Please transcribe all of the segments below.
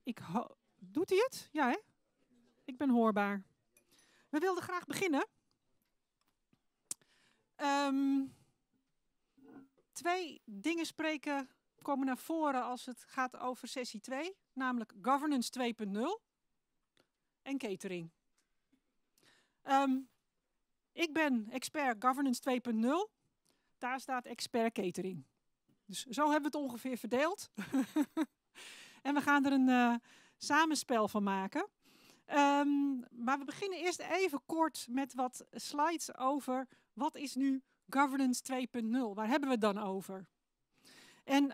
Doet hij het? Ja, hè? Ik ben hoorbaar. We wilden graag beginnen. Twee dingen komen naar voren als het gaat over sessie 2. Namelijk governance 2.0 en catering. Ik ben expert governance 2.0. Daar staat expert catering. Dus zo hebben we het ongeveer verdeeld. En we gaan er een samenspel van maken. Maar we beginnen eerst even kort met wat slides over wat is nu governance 2.0. Waar hebben we het dan over? En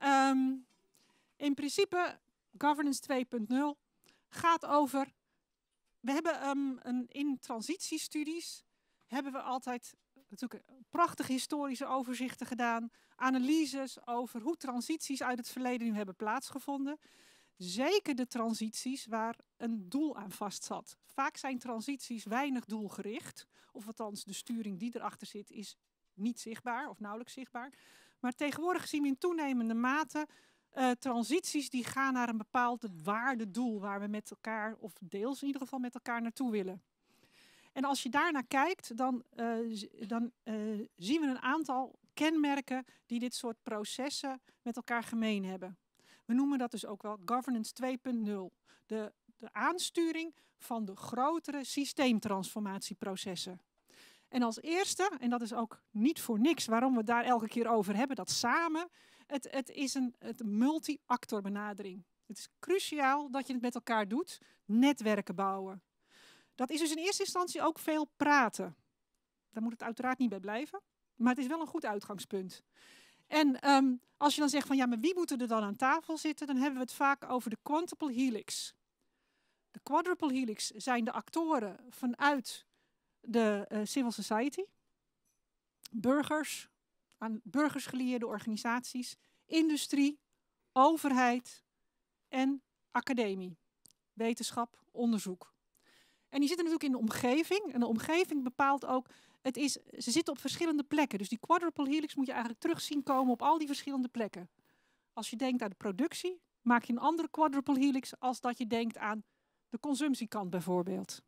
in principe, governance 2.0 gaat over... We hebben in transitiestudies hebben we altijd natuurlijk prachtige historische overzichten gedaan. Analyses over hoe transities uit het verleden nu hebben plaatsgevonden. Zeker de transities waar een doel aan vastzat. Vaak zijn transities weinig doelgericht. Of althans, de sturing die erachter zit is niet zichtbaar of nauwelijks zichtbaar. Maar tegenwoordig zien we in toenemende mate transities die gaan naar een bepaald waardedoel waar we met elkaar, of deels in ieder geval met elkaar naartoe willen. En als je daarnaar kijkt, dan zien we een aantal kenmerken die dit soort processen met elkaar gemeen hebben. We noemen dat dus ook wel governance 2.0. De aansturing van de grotere systeemtransformatieprocessen. En als eerste, en dat is ook niet voor niks waarom we het daar elke keer over hebben, dat samen, het is een multi-actor benadering. Het is cruciaal dat je het met elkaar doet, netwerken bouwen. Dat is dus in eerste instantie ook veel praten. Daar moet het uiteraard niet bij blijven, maar het is wel een goed uitgangspunt. En als je dan zegt van ja, maar wie moet er dan aan tafel zitten, dan hebben we het vaak over de quadruple helix. De quadruple helix zijn de actoren vanuit de civil society, burgers, aan burgers gelieerde organisaties, industrie, overheid en academie, wetenschap, onderzoek. En die zitten natuurlijk in de omgeving. En de omgeving bepaalt ook, ze zitten op verschillende plekken. Dus die quadruple helix moet je eigenlijk terug zien komen op al die verschillende plekken. Als je denkt aan de productie, maak je een andere quadruple helix als dat je denkt aan de consumptiekant bijvoorbeeld.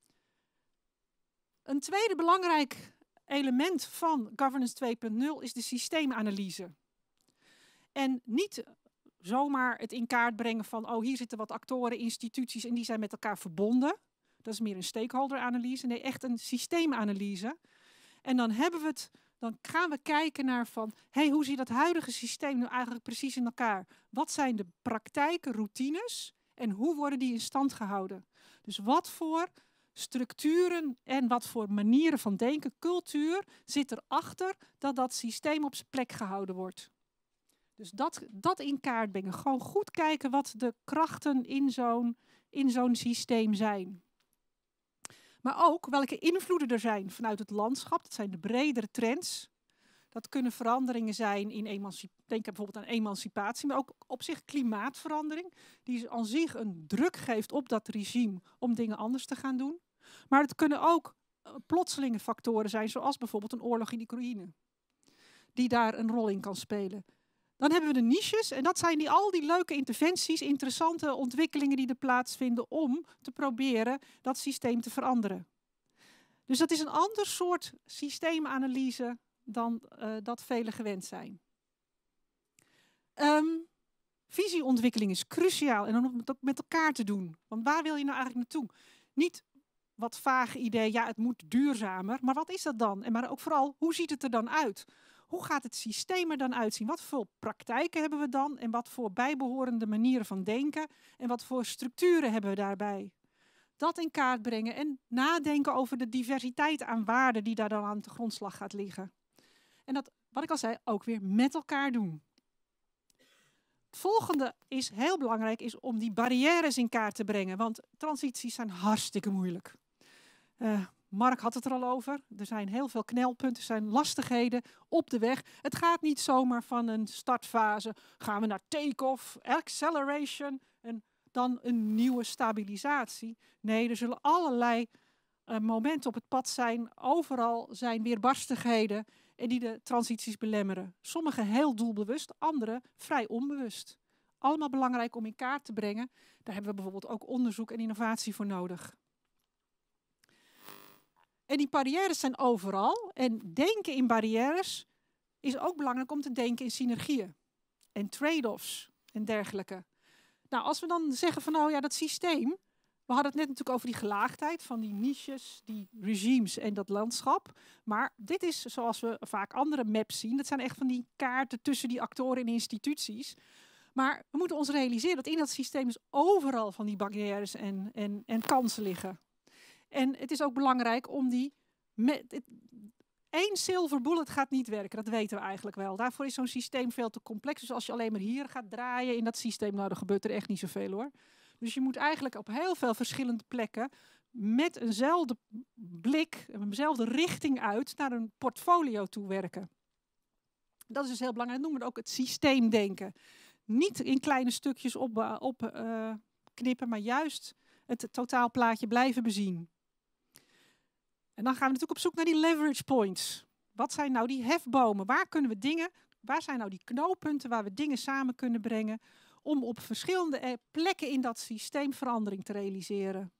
Een tweede belangrijk element van governance 2.0 is de systeemanalyse. En niet zomaar het in kaart brengen van, oh hier zitten wat actoren, instituties en die zijn met elkaar verbonden. Dat is meer een stakeholder-analyse. Nee, echt een systeemanalyse. En dan gaan we kijken naar van, hoe zit dat huidige systeem nu eigenlijk precies in elkaar? Wat zijn de praktijken, routines en hoe worden die in stand gehouden? Dus wat voor structuren en wat voor manieren van denken, cultuur zit erachter dat systeem op zijn plek gehouden wordt? Dus dat in kaart brengen. Gewoon goed kijken wat de krachten in zo'n systeem zijn. Maar ook welke invloeden er zijn vanuit het landschap. Dat zijn de bredere trends. Dat kunnen veranderingen zijn denk bijvoorbeeld aan emancipatie, maar ook op zich klimaatverandering. Die aan zich een druk geeft op dat regime om dingen anders te gaan doen. Maar het kunnen ook plotselinge factoren zijn, zoals bijvoorbeeld een oorlog in Oekraïne. Die daar een rol in kan spelen. Dan hebben we de niches en dat zijn al die leuke interventies, interessante ontwikkelingen die er plaatsvinden om te proberen dat systeem te veranderen. Dus dat is een ander soort systeemanalyse dan dat velen gewend zijn. Visieontwikkeling is cruciaal en dan om het ook met elkaar te doen. Want waar wil je nou eigenlijk naartoe? Niet wat vage idee, ja het moet duurzamer, maar wat is dat dan? En maar ook vooral, hoe ziet het er dan uit? Hoe gaat het systeem er dan uitzien? Wat voor praktijken hebben we dan? En wat voor bijbehorende manieren van denken? En wat voor structuren hebben we daarbij? Dat in kaart brengen en nadenken over de diversiteit aan waarden die daar dan aan de grondslag gaat liggen. En dat, wat ik al zei, ook weer met elkaar doen. Het volgende is heel belangrijk, is om die barrières in kaart te brengen. Want transities zijn hartstikke moeilijk. Mark had het er al over. Er zijn heel veel knelpunten, er zijn lastigheden op de weg. Het gaat niet zomaar van een startfase. Gaan we naar take-off, acceleration en dan een nieuwe stabilisatie. Nee, er zullen allerlei momenten op het pad zijn. Overal zijn weerbarstigheden die de transities belemmeren. Sommige heel doelbewust, andere vrij onbewust. allemaal belangrijk om in kaart te brengen. Daar hebben we bijvoorbeeld ook onderzoek en innovatie voor nodig. En die barrières zijn overal. En denken in barrières is ook belangrijk om te denken in synergieën. En trade-offs en dergelijke. Nou, als we dan zeggen van nou ja, dat systeem. We hadden het net natuurlijk over die gelaagdheid van die niches, die regimes en dat landschap. Maar dit is zoals we vaak andere maps zien. Dat zijn echt van die kaarten tussen die actoren en instituties. Maar we moeten ons realiseren dat in dat systeem dus overal van die barrières en kansen liggen. En het is ook belangrijk om die... Eén silver bullet gaat niet werken, dat weten we eigenlijk wel. Daarvoor is zo'n systeem veel te complex. Dus als je alleen maar hier gaat draaien in dat systeem, nou dan gebeurt er echt niet zoveel hoor. Dus je moet eigenlijk op heel veel verschillende plekken met eenzelfde blik, eenzelfde richting uit naar een portfolio toe werken. Dat is dus heel belangrijk. Dat noemen we ook het systeemdenken. Niet in kleine stukjes knippen, maar juist het totaalplaatje blijven bezien. En dan gaan we natuurlijk op zoek naar die leverage points. Wat zijn nou die hefbomen? Waar zijn nou die knooppunten waar we dingen samen kunnen brengen om op verschillende plekken in dat systeem verandering te realiseren?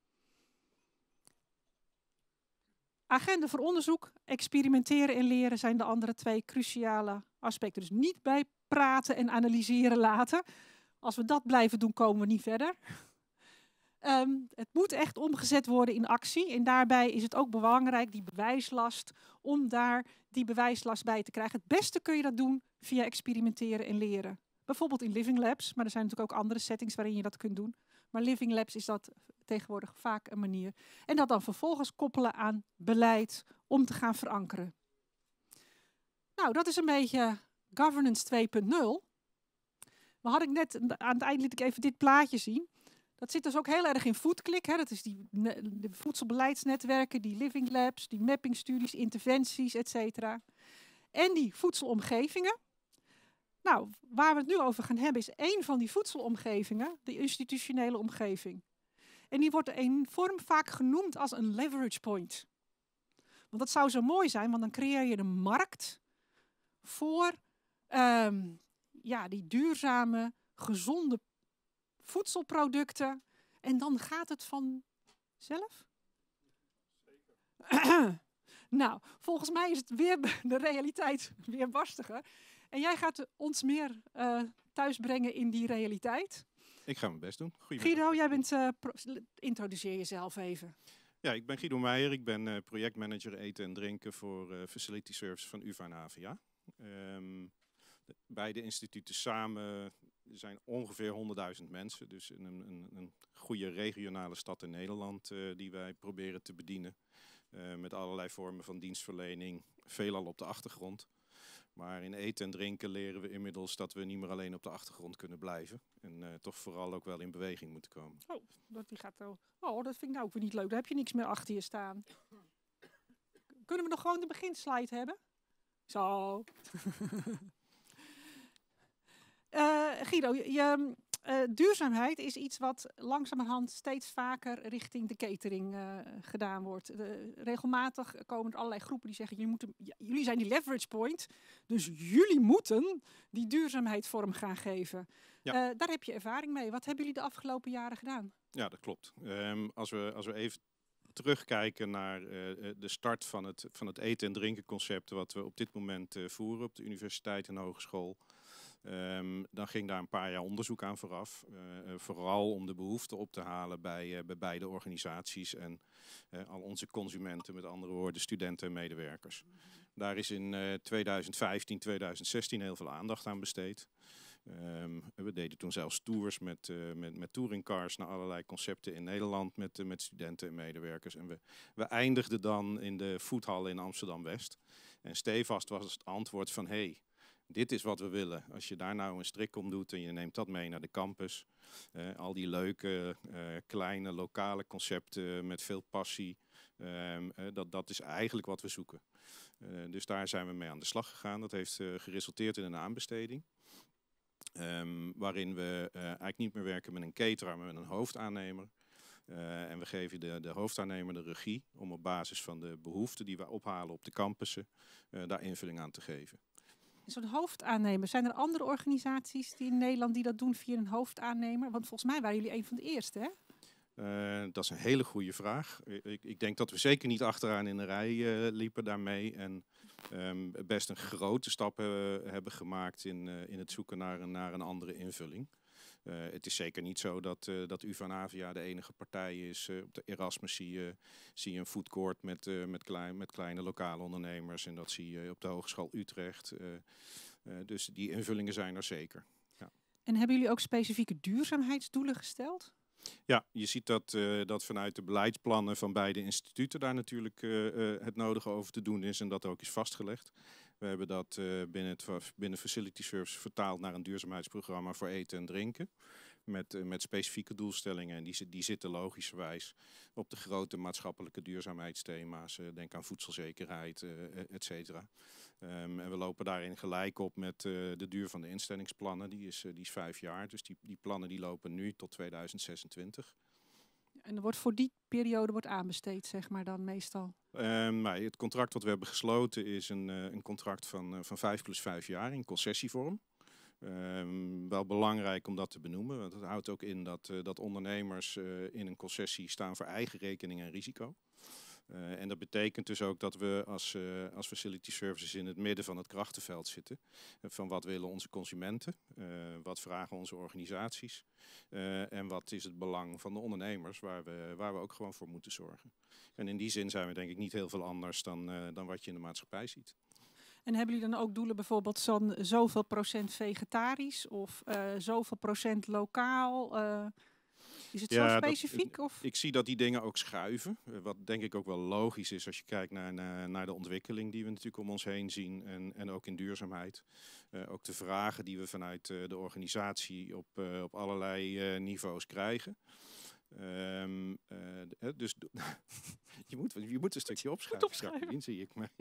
Agenda voor onderzoek, experimenteren en leren zijn de andere twee cruciale aspecten. Dus niet bij praten en analyseren laten. Als we dat blijven doen, komen we niet verder. Het moet echt omgezet worden in actie. En daarbij is het ook belangrijk, die bewijslast, om daar die bewijslast bij te krijgen. Het beste kun je dat doen via experimenteren en leren. Bijvoorbeeld in Living Labs, maar er zijn natuurlijk ook andere settings waarin je dat kunt doen. Maar Living Labs is dat tegenwoordig vaak een manier. En dat dan vervolgens koppelen aan beleid om te gaan verankeren. Nou, dat is een beetje Governance 2.0. We hadden net, aan het eind liet ik even dit plaatje zien. Dat zit dus ook heel erg in Foodclick. Hè. Dat is de voedselbeleidsnetwerken, die Living Labs, die mappingstudies, interventies, etc. En die voedselomgevingen. Nou, waar we het nu over gaan hebben is één van die voedselomgevingen, de institutionele omgeving. En die wordt enorm vaak genoemd als een leverage point. Want dat zou zo mooi zijn, want dan creëer je een markt voor die duurzame, gezonde voedselproducten. En dan gaat het vanzelf? Nou, volgens mij is het weer de realiteit weer barstiger. En jij gaat ons meer thuis brengen in die realiteit. Ik ga mijn best doen. Guido, jij bent, introduceer jezelf even. Ja, ik ben Guido Meijer. Ik ben projectmanager eten en drinken voor Facility Service van UvA en HVA. Beide instituten samen zijn ongeveer 100.000 mensen. Dus een goede regionale stad in Nederland die wij proberen te bedienen. Met allerlei vormen van dienstverlening, veelal op de achtergrond. Maar in eten en drinken leren we inmiddels dat we niet meer alleen op de achtergrond kunnen blijven. En toch vooral ook wel in beweging moeten komen. Dat vind ik nou ook weer niet leuk. Daar heb je niks meer achter je staan. Kunnen we nog gewoon de beginslide hebben? Zo. Guido, duurzaamheid is iets wat langzamerhand steeds vaker richting de catering gedaan wordt. Regelmatig komen er allerlei groepen die zeggen, jullie zijn die leverage point, dus jullie moeten die duurzaamheid vorm gaan geven. Ja. Daar heb je ervaring mee. Wat hebben jullie de afgelopen jaren gedaan? Ja, dat klopt. Als we even terugkijken naar de start van het eten- en drinken concept wat we op dit moment voeren op de universiteit en hogeschool. Dan ging daar een paar jaar onderzoek aan vooraf. Vooral om de behoeften op te halen bij beide organisaties en al onze consumenten, met andere woorden studenten en medewerkers. Daar is in 2015, 2016 heel veel aandacht aan besteed. We deden toen zelfs tours met touringcars naar allerlei concepten in Nederland met studenten en medewerkers. En we eindigden dan in de foodhal in Amsterdam-West. En stevast was het antwoord van, hey, dit is wat we willen. Als je daar nou een strik om doet en je neemt dat mee naar de campus. Al die leuke, kleine, lokale concepten met veel passie. Dat is eigenlijk wat we zoeken. Dus daar zijn we mee aan de slag gegaan. Dat heeft geresulteerd in een aanbesteding. Waarin we eigenlijk niet meer werken met een cateraar, maar met een hoofdaannemer. En we geven de hoofdaannemer de regie om op basis van de behoeften die we ophalen op de campussen daar invulling aan te geven. Zo'n hoofdaannemer. Zijn er andere organisaties die in Nederland die dat doen via een hoofdaannemer? Want volgens mij waren jullie een van de eerste, hè? Dat is een hele goede vraag. Ik denk dat we zeker niet achteraan in de rij liepen daarmee. En best een grote stap hebben gemaakt in het zoeken naar een andere invulling. Het is zeker niet zo dat UvA-NAVIA de enige partij is. Op de Erasmus zie je een foodcourt met kleine lokale ondernemers. En dat zie je op de Hogeschool Utrecht. Dus die invullingen zijn er zeker. Ja. En hebben jullie ook specifieke duurzaamheidsdoelen gesteld? Ja, je ziet dat vanuit de beleidsplannen van beide instituten daar natuurlijk het nodige over te doen is en dat ook is vastgelegd. We hebben dat binnen Facility Services vertaald naar een duurzaamheidsprogramma voor eten en drinken. Met specifieke doelstellingen. En die zitten logischerwijs op de grote maatschappelijke duurzaamheidsthema's. Denk aan voedselzekerheid, et cetera. En we lopen daarin gelijk op met de duur van de instellingsplannen. Die is 5 jaar. Dus die plannen die lopen nu tot 2026. En er wordt voor die periode aanbesteed, zeg maar dan meestal? Het contract wat we hebben gesloten is een contract van 5 plus 5 jaar in concessievorm. Wel belangrijk om dat te benoemen, want het houdt ook in dat ondernemers in een concessie staan voor eigen rekening en risico. En dat betekent dus ook dat we als Facility Services in het midden van het krachtenveld zitten. Van wat willen onze consumenten, wat vragen onze organisaties en wat is het belang van de ondernemers waar we ook gewoon voor moeten zorgen. En in die zin zijn we denk ik niet heel veel anders dan wat je in de maatschappij ziet. En hebben jullie dan ook doelen bijvoorbeeld zoveel procent vegetarisch of zoveel procent lokaal? Is het zo specifiek? Ik zie dat die dingen ook schuiven. Wat denk ik ook wel logisch is als je kijkt naar de ontwikkeling die we natuurlijk om ons heen zien. En ook in duurzaamheid. Ook de vragen die we vanuit de organisatie op allerlei niveaus krijgen. Dus je moet een stukje opschrijven. Jacqueline, zie ik maar.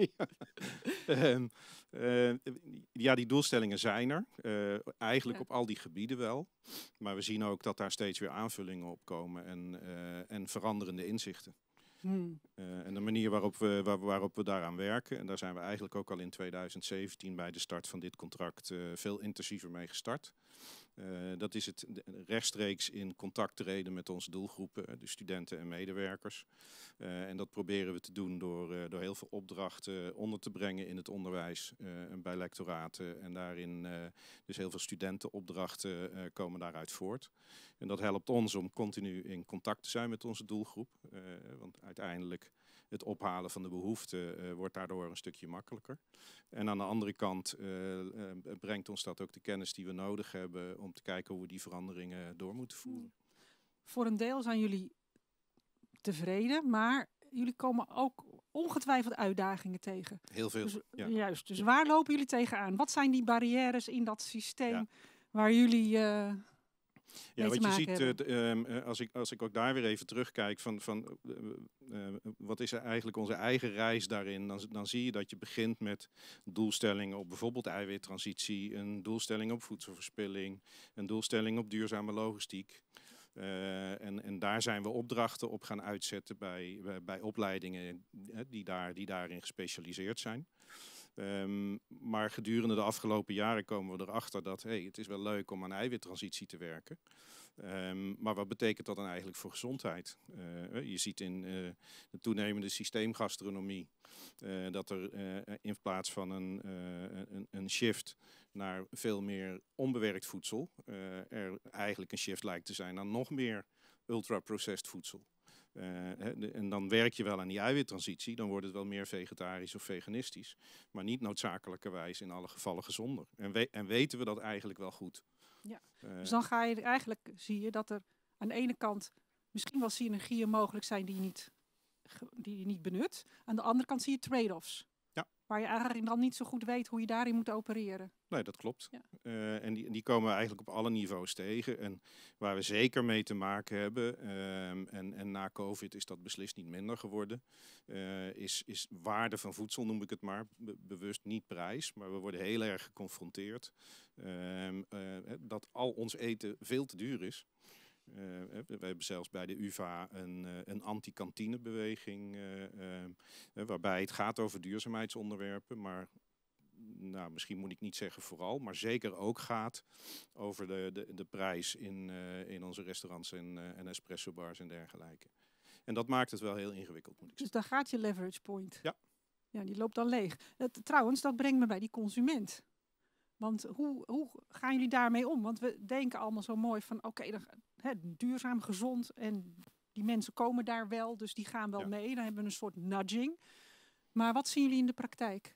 Ja, die doelstellingen zijn er. Eigenlijk op al die gebieden wel. Maar we zien ook dat daar steeds weer aanvullingen op komen en veranderende inzichten. En de manier waarop we daaraan werken, en daar zijn we eigenlijk ook al in 2017 bij de start van dit contract veel intensiever mee gestart. Dat is het rechtstreeks in contact treden met onze doelgroepen, de studenten en medewerkers. En dat proberen we te doen door heel veel opdrachten onder te brengen in het onderwijs en bij lectoraten. En daarin dus heel veel studentenopdrachten komen daaruit voort. En dat helpt ons om continu in contact te zijn met onze doelgroep. Want uiteindelijk het ophalen van de behoeften wordt daardoor een stukje makkelijker. En aan de andere kant brengt ons dat ook de kennis die we nodig hebben om te kijken hoe we die veranderingen door moeten voeren. Voor een deel zijn jullie tevreden, maar jullie komen ook ongetwijfeld uitdagingen tegen. Heel veel, dus, ja. Juist, dus waar lopen jullie tegenaan? Wat zijn die barrières in dat systeem waar jullie wat je ziet, als ik ook daar weer even terugkijk wat is eigenlijk onze eigen reis daarin, dan zie je dat je begint met doelstellingen op bijvoorbeeld eiwittransitie, een doelstelling op voedselverspilling, een doelstelling op duurzame logistiek. En daar zijn we opdrachten op gaan uitzetten bij opleidingen die daarin gespecialiseerd zijn. Maar gedurende de afgelopen jaren komen we erachter dat het is wel leuk om aan eiwittransitie te werken. Maar wat betekent dat dan eigenlijk voor gezondheid? Je ziet in de toenemende systeemgastronomie dat er in plaats van een shift naar veel meer onbewerkt voedsel er eigenlijk een shift lijkt te zijn naar nog meer ultra-processed voedsel. En dan werk je wel aan die eiwittransitie, dan wordt het wel meer vegetarisch of veganistisch, maar niet noodzakelijkerwijs in alle gevallen gezonder. En weten we dat eigenlijk wel goed. Ja. Dus dan zie je dat er aan de ene kant misschien wel synergieën mogelijk zijn die je niet benut. Aan de andere kant zie je trade-offs. Ja. Waar je eigenlijk dan niet zo goed weet hoe je daarin moet opereren. Nee, dat klopt. Ja. En die komen we eigenlijk op alle niveaus tegen. En waar we zeker mee te maken hebben, en na COVID is dat beslist niet minder geworden, is waarde van voedsel, noem ik het maar. Bewust niet prijs, maar we worden heel erg geconfronteerd dat al ons eten veel te duur is. We hebben zelfs bij de UvA een anti-kantinebeweging, waarbij het gaat over duurzaamheidsonderwerpen, maar nou, misschien moet ik niet zeggen vooral, maar zeker ook gaat over de prijs in onze restaurants en espresso bars en dergelijke. En dat maakt het wel heel ingewikkeld, moet ik Dus zeggen. daar gaat je leverage point. Ja. Ja, die loopt dan leeg. Trouwens, dat brengt me bij die consument. Want hoe gaan jullie daarmee om? Want we denken allemaal zo mooi van oké, duurzaam, gezond en die mensen komen daar wel, dus die gaan wel mee. Dan hebben we een soort nudging. Maar wat zien jullie in de praktijk?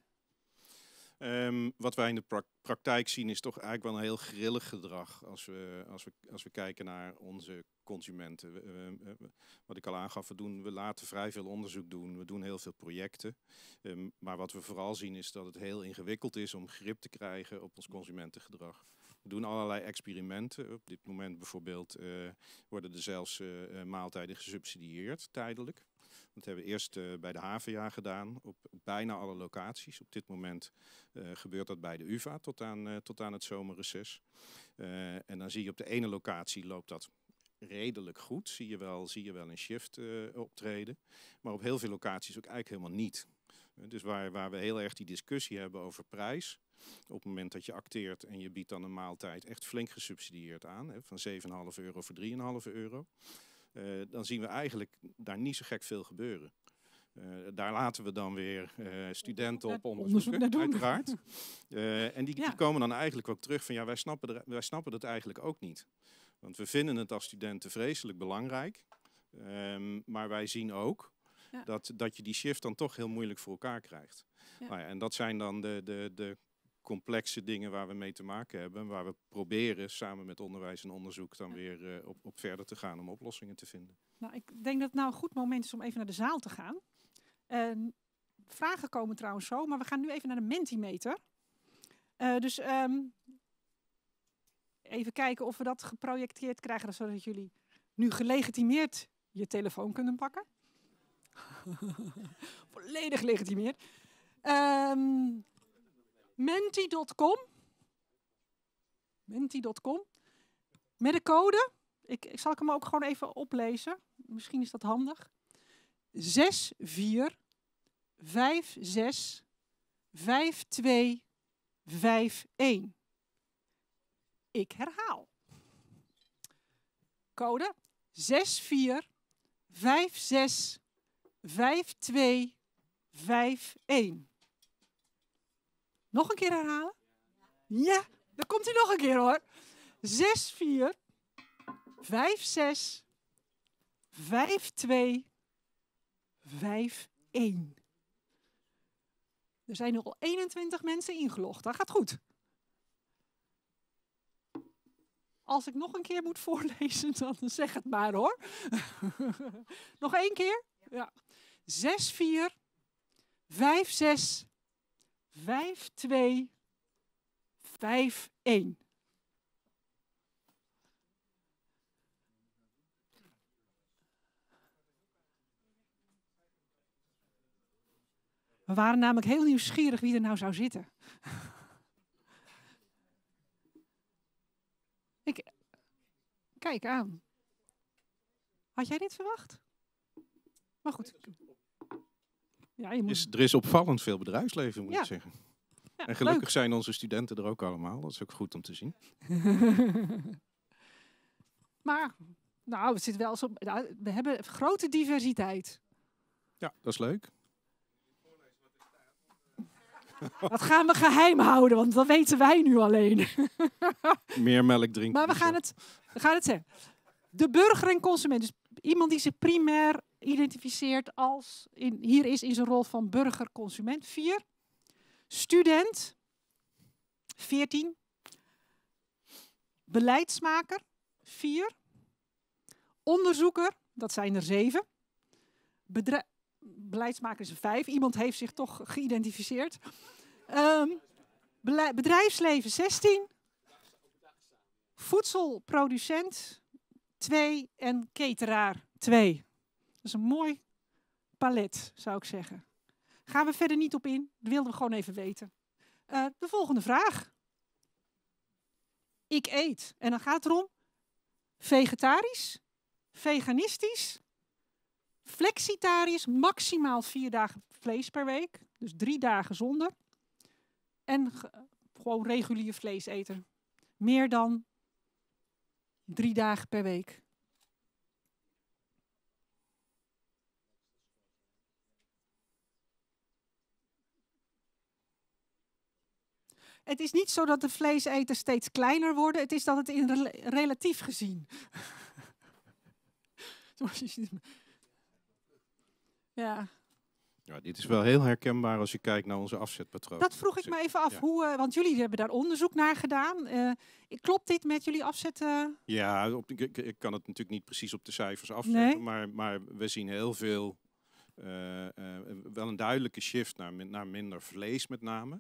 Wat wij in de praktijk zien is toch eigenlijk wel een heel grillig gedrag als we kijken naar onze consumenten. Wat ik al aangaf, we laten vrij veel onderzoek doen, we doen heel veel projecten. Maar wat we vooral zien is dat het heel ingewikkeld is om grip te krijgen op ons consumentengedrag. We doen allerlei experimenten. Op dit moment bijvoorbeeld worden er zelfs maaltijden gesubsidieerd, tijdelijk. Dat hebben we eerst bij de HVA gedaan, op bijna alle locaties. Op dit moment gebeurt dat bij de UvA tot aan het zomerreces. En dan zie je op de ene locatie loopt dat redelijk goed. Zie je wel een shift optreden. Maar op heel veel locaties ook eigenlijk helemaal niet. Dus waar we heel erg die discussie hebben over prijs. Op het moment dat je acteert en je biedt dan een maaltijd echt flink gesubsidieerd aan. Van €7,5 voor €3,5. Dan zien we eigenlijk daar niet zo gek veel gebeuren. Daar laten we dan weer studenten op onderzoeken, uiteraard. En die komen dan eigenlijk ook terug van ja, wij snappen dat eigenlijk ook niet. Want we vinden het als studenten vreselijk belangrijk. Maar wij zien ook dat je die shift dan toch heel moeilijk voor elkaar krijgt. Ja. Nou ja, en dat zijn dan de complexe dingen waar we mee te maken hebben. Waar we proberen samen met onderwijs en onderzoek dan weer op verder te gaan om oplossingen te vinden. Nou, ik denk dat het nou een goed moment is om even naar de zaal te gaan. Vragen komen trouwens zo, maar we gaan nu even naar de Mentimeter. Dus even kijken of we dat geprojecteerd krijgen, zodat jullie nu gelegitimeerd je telefoon kunnen pakken. Volledig gelegitimeerd. Menti.com. Menti.com. Met de code. Ik zal hem ook gewoon even oplezen. Misschien is dat handig. 64565251. Ik herhaal. Code 64565251. Nog een keer herhalen? Ja, dan komt hij nog een keer hoor. 64565251. Er zijn nu al 21 mensen ingelogd. Dat gaat goed. Als ik nog een keer moet voorlezen, dan zeg het maar hoor. Nog één keer? Ja. 64565251. We waren namelijk heel nieuwsgierig wie er nou zou zitten. Kijk aan. Had jij dit verwacht? Maar goed. Ja, Er is opvallend veel bedrijfsleven, moet ik zeggen. Ja, en gelukkig leuk. zijn onze studenten er ook allemaal. Dat is ook goed om te zien. Maar, nou, het zit wel zo. Nou, we hebben grote diversiteit. Ja, dat is leuk. Dat gaan we geheim houden, want dat weten wij nu alleen. Meer melk drinken. Maar we gaan het zeggen. De burger en consument. Dus iemand die zich primair identificeert als hier is in zijn rol van burger-consument. 4. Student. 14. Beleidsmaker. 4. Onderzoeker. Dat zijn er 7. Beleidsmaker is 5. Iemand heeft zich toch geïdentificeerd. Bedrijfsleven 16. Voedselproducent 2 en cateraar 2. Dat is een mooi palet, zou ik zeggen. Gaan we verder niet op in. Dat wilden we gewoon even weten. De volgende vraag. Ik eet. En dan gaat het erom. Vegetarisch. Veganistisch. Flexitarisch. Maximaal 4 dagen vlees per week. Dus 3 dagen zonder. En gewoon regulier vlees eten. Meer dan 3 dagen per week. Het is niet zo dat de vleeseters steeds kleiner worden. Het is dat het in relatief gezien. Ja. Ja, dit is wel heel herkenbaar als je kijkt naar onze afzetpatroon. Dat vroeg ik me even af, want jullie hebben daar onderzoek naar gedaan. Klopt dit met jullie afzetten? Ja, ik kan het natuurlijk niet precies op de cijfers afzetten, maar we zien heel veel, wel een duidelijke shift naar minder vlees met name.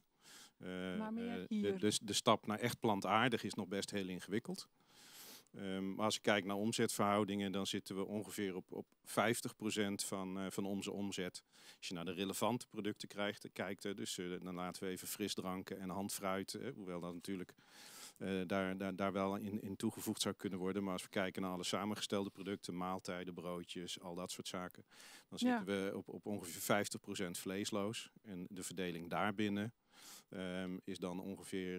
De stap naar echt plantaardig is nog best heel ingewikkeld. Maar als je kijkt naar omzetverhoudingen, dan zitten we ongeveer op 50% van onze omzet. Als je naar de relevante producten kijkt, dus dan laten we even frisdranken en handfruit, hoewel dat natuurlijk daar wel in toegevoegd zou kunnen worden. Maar als we kijken naar alle samengestelde producten, maaltijden, broodjes, al dat soort zaken, dan zitten we op ongeveer 50% vleesloos. En de verdeling daarbinnen is dan ongeveer...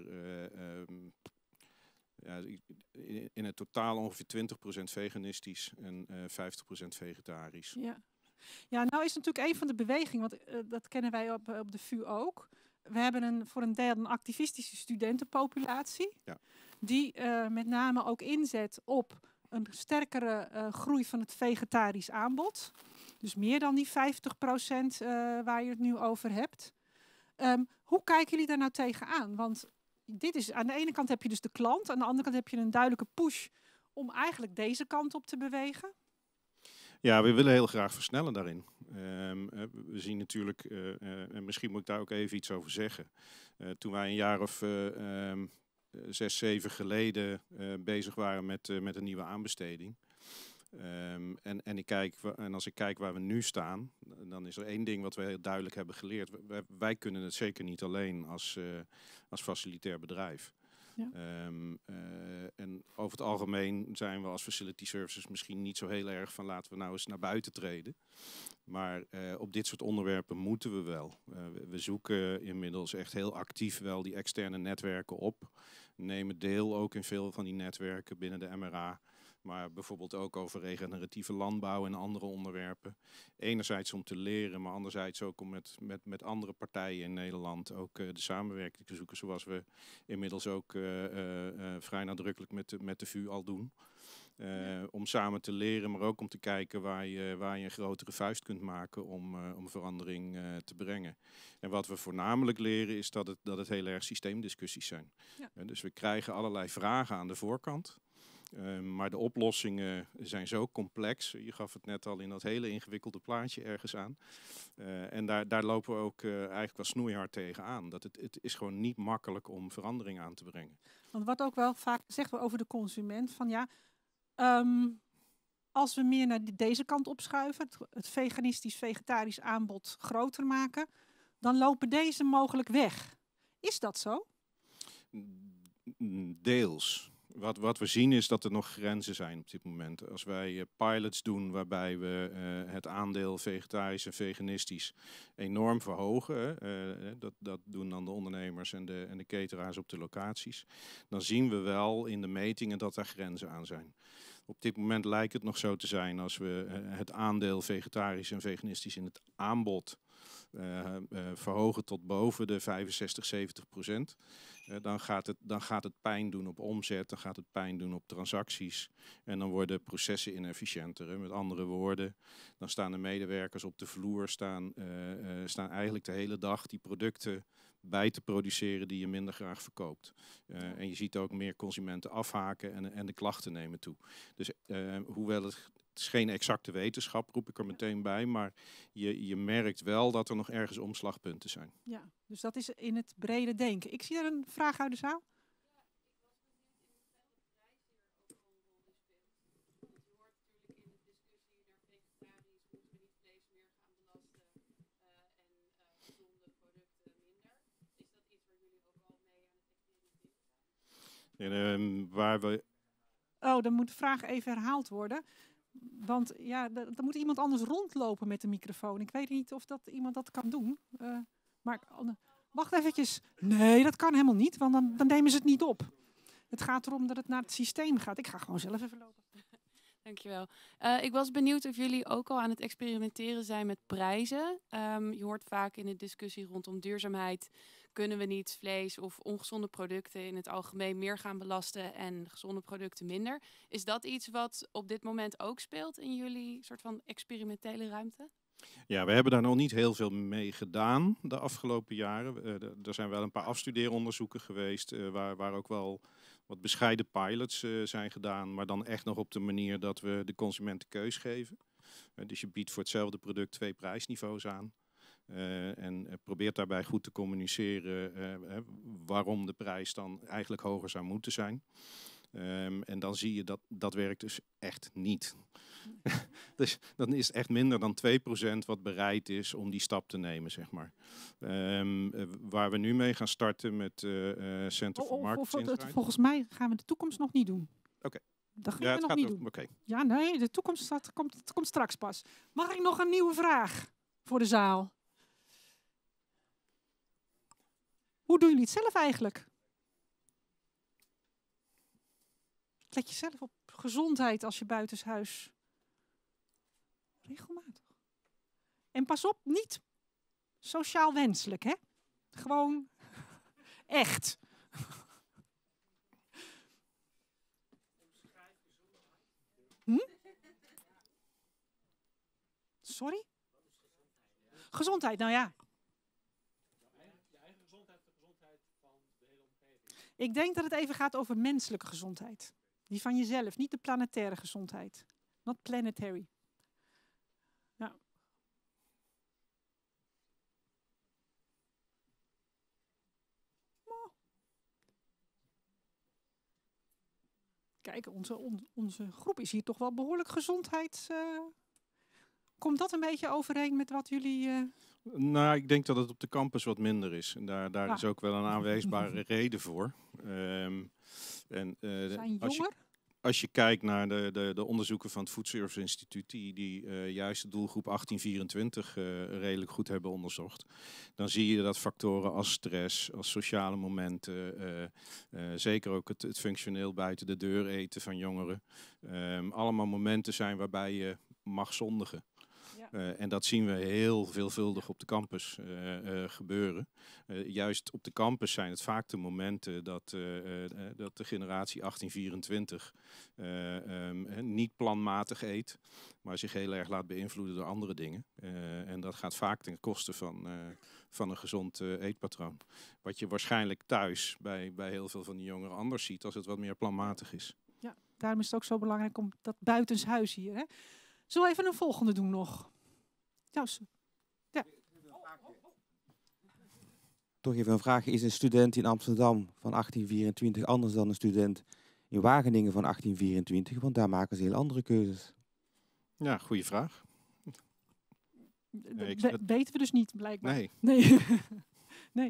in het totaal ongeveer 20% veganistisch en 50% vegetarisch. Ja, nou is natuurlijk een van de bewegingen, want dat kennen wij op de VU ook. We hebben voor een deel een activistische studentenpopulatie. Ja. Die met name ook inzet op een sterkere groei van het vegetarisch aanbod. Dus meer dan die 50% waar je het nu over hebt. Hoe kijken jullie daar nou tegenaan? Want dit is, aan de ene kant heb je dus de klant, aan de andere kant heb je een duidelijke push om eigenlijk deze kant op te bewegen. Ja, we willen heel graag versnellen daarin. We zien natuurlijk, en misschien moet ik daar ook even iets over zeggen. Toen wij een jaar of 6, 7 geleden bezig waren met een nieuwe aanbesteding. En als ik kijk waar we nu staan, dan is er één ding wat we heel duidelijk hebben geleerd. Wij kunnen het zeker niet alleen als facilitair bedrijf. Ja. En over het algemeen zijn we als facility services misschien niet zo heel erg van laten we nou eens naar buiten treden. Maar op dit soort onderwerpen moeten we wel. We zoeken inmiddels echt heel actief wel die externe netwerken op. Nemen deel ook in veel van die netwerken binnen de MRA. Maar bijvoorbeeld ook over regeneratieve landbouw en andere onderwerpen. Enerzijds om te leren, maar anderzijds ook om met andere partijen in Nederland ook de samenwerking te zoeken. Zoals we inmiddels ook vrij nadrukkelijk met de VU al doen. Om samen te leren, maar ook om te kijken waar je een grotere vuist kunt maken om verandering te brengen. En wat we voornamelijk leren is dat het heel erg systeemdiscussies zijn. Ja. Dus we krijgen allerlei vragen aan de voorkant. Maar de oplossingen zijn zo complex. Je gaf het net al in dat hele ingewikkelde plaatje ergens aan. En daar lopen we ook eigenlijk wel snoeihard tegenaan. Dat het is gewoon niet makkelijk om verandering aan te brengen. Want wat ook wel vaak zeggen we over de consument, van ja, als we meer naar deze kant opschuiven, het veganistisch-vegetarisch aanbod groter maken, dan lopen deze mogelijk weg. Is dat zo? Deels. Wat we zien is dat er nog grenzen zijn op dit moment. Als wij pilots doen waarbij we het aandeel vegetarisch en veganistisch enorm verhogen, dat doen dan de ondernemers en de cateraars op de locaties, dan zien we wel in de metingen dat daar grenzen aan zijn. Op dit moment lijkt het nog zo te zijn als we het aandeel vegetarisch en veganistisch in het aanbod verhogen tot boven de 65-70%. Dan gaat het pijn doen op omzet, dan gaat het pijn doen op transacties en dan worden processen inefficiënter. Met andere woorden, dan staan de medewerkers op de vloer, staan eigenlijk de hele dag die producten bij te produceren die je minder graag verkoopt. En je ziet ook meer consumenten afhaken en de klachten nemen toe. Dus hoewel het is geen exacte wetenschap, roep ik er meteen bij, maar je merkt wel dat er nog ergens omslagpunten zijn. Ja, dus dat is in het brede denken. Ik zie er een vraag uit de zaal. Dan moet de vraag even herhaald worden. Want ja, dan moet iemand anders rondlopen met de microfoon. Ik weet niet of iemand dat kan doen. Maar Wacht eventjes. Nee, dat kan helemaal niet, want dan nemen ze het niet op. Het gaat erom dat het naar het systeem gaat. Ik ga gewoon zelf even lopen. Dankjewel. Ik was benieuwd of jullie ook al aan het experimenteren zijn met prijzen. Je hoort vaak in de discussie rondom duurzaamheid, kunnen we niet vlees of ongezonde producten in het algemeen meer gaan belasten en gezonde producten minder. Is dat iets wat op dit moment ook speelt in jullie soort van experimentele ruimte? Ja, we hebben daar nog niet heel veel mee gedaan de afgelopen jaren. Er zijn wel een paar afstudeeronderzoeken geweest waar ook wel wat bescheiden pilots zijn gedaan, maar dan echt nog op de manier dat we de consument de keus geven. Dus je biedt voor hetzelfde product 2 prijsniveaus aan. En probeert daarbij goed te communiceren waarom de prijs dan eigenlijk hoger zou moeten zijn. En dan zie je dat werkt dus echt niet. Dus dan is het echt minder dan 2% wat bereid is om die stap te nemen, zeg maar. Waar we nu mee gaan starten met Center for Market Insight. Volgens mij gaan we de toekomst nog niet doen. Oké. Dat gaan we nog niet doen. Okay. Ja, nee, de toekomst komt straks pas. Mag ik nog een nieuwe vraag voor de zaal? Hoe doen jullie het zelf eigenlijk? Let je zelf op gezondheid als je buitenshuis. Regelmatig. En pas op, niet sociaal wenselijk, hè? Gewoon echt. Sorry? Gezondheid, nou ja. Je eigen gezondheid, de gezondheid van de hele omgeving. Ik denk dat het even gaat over menselijke gezondheid. Die van jezelf, niet de planetaire gezondheid. Not planetary. Ja. Kijk, onze groep is hier toch wel behoorlijk gezondheid. Komt dat een beetje overeen met wat jullie... Nou, ik denk dat het op de campus wat minder is. En daar is ook wel een aanwijsbare reden voor. Zijn jonger? Als je kijkt naar de onderzoeken van het Food Service Instituut, die juist de doelgroep 1824 redelijk goed hebben onderzocht, dan zie je dat factoren als stress, als sociale momenten, zeker ook het functioneel buiten de deur eten van jongeren, allemaal momenten zijn waarbij je mag zondigen. Ja. En dat zien we heel veelvuldig op de campus gebeuren. Juist op de campus zijn het vaak de momenten dat de generatie 1824 niet planmatig eet, maar zich heel erg laat beïnvloeden door andere dingen. En dat gaat vaak ten koste van een gezond eetpatroon. Wat je waarschijnlijk thuis bij heel veel van die jongeren anders ziet als het wat meer planmatig is. Ja, daarom is het ook zo belangrijk om dat buitenshuis hier. Hè? Zullen we even een volgende doen nog? Ja. Toch even een vraag. Is een student in Amsterdam van 1824 anders dan een student in Wageningen van 1824? Want daar maken ze heel andere keuzes. Ja, goede vraag. Weten we dus niet, blijkbaar. Nee. Nee.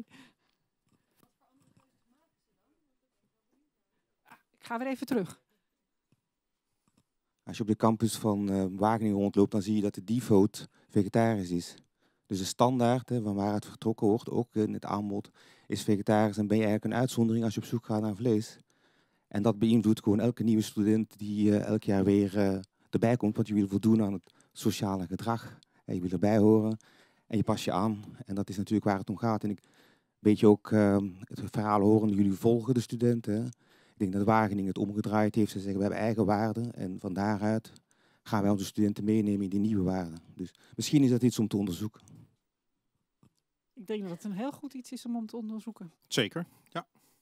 Ik ga weer even terug. Als je op de campus van Wageningen rondloopt, dan zie je dat de default vegetarisch is. Dus de standaard, van waar het vertrokken wordt, ook in het aanbod, is vegetarisch. En ben je eigenlijk een uitzondering als je op zoek gaat naar vlees. En dat beïnvloedt gewoon elke nieuwe student die elk jaar weer erbij komt. Want je wil voldoen aan het sociale gedrag. En je wil erbij horen en je pas je aan. En dat is natuurlijk waar het om gaat. En ik weet je ook het verhaal horen, jullie volgen de studenten. Ik denk dat Wageningen het omgedraaid heeft. Ze zeggen, we hebben eigen waarden en van daaruit gaan wij onze studenten meenemen in die nieuwe waarden. Dus misschien is dat iets om te onderzoeken. Ik denk dat het een heel goed iets is om te onderzoeken. Zeker, ja.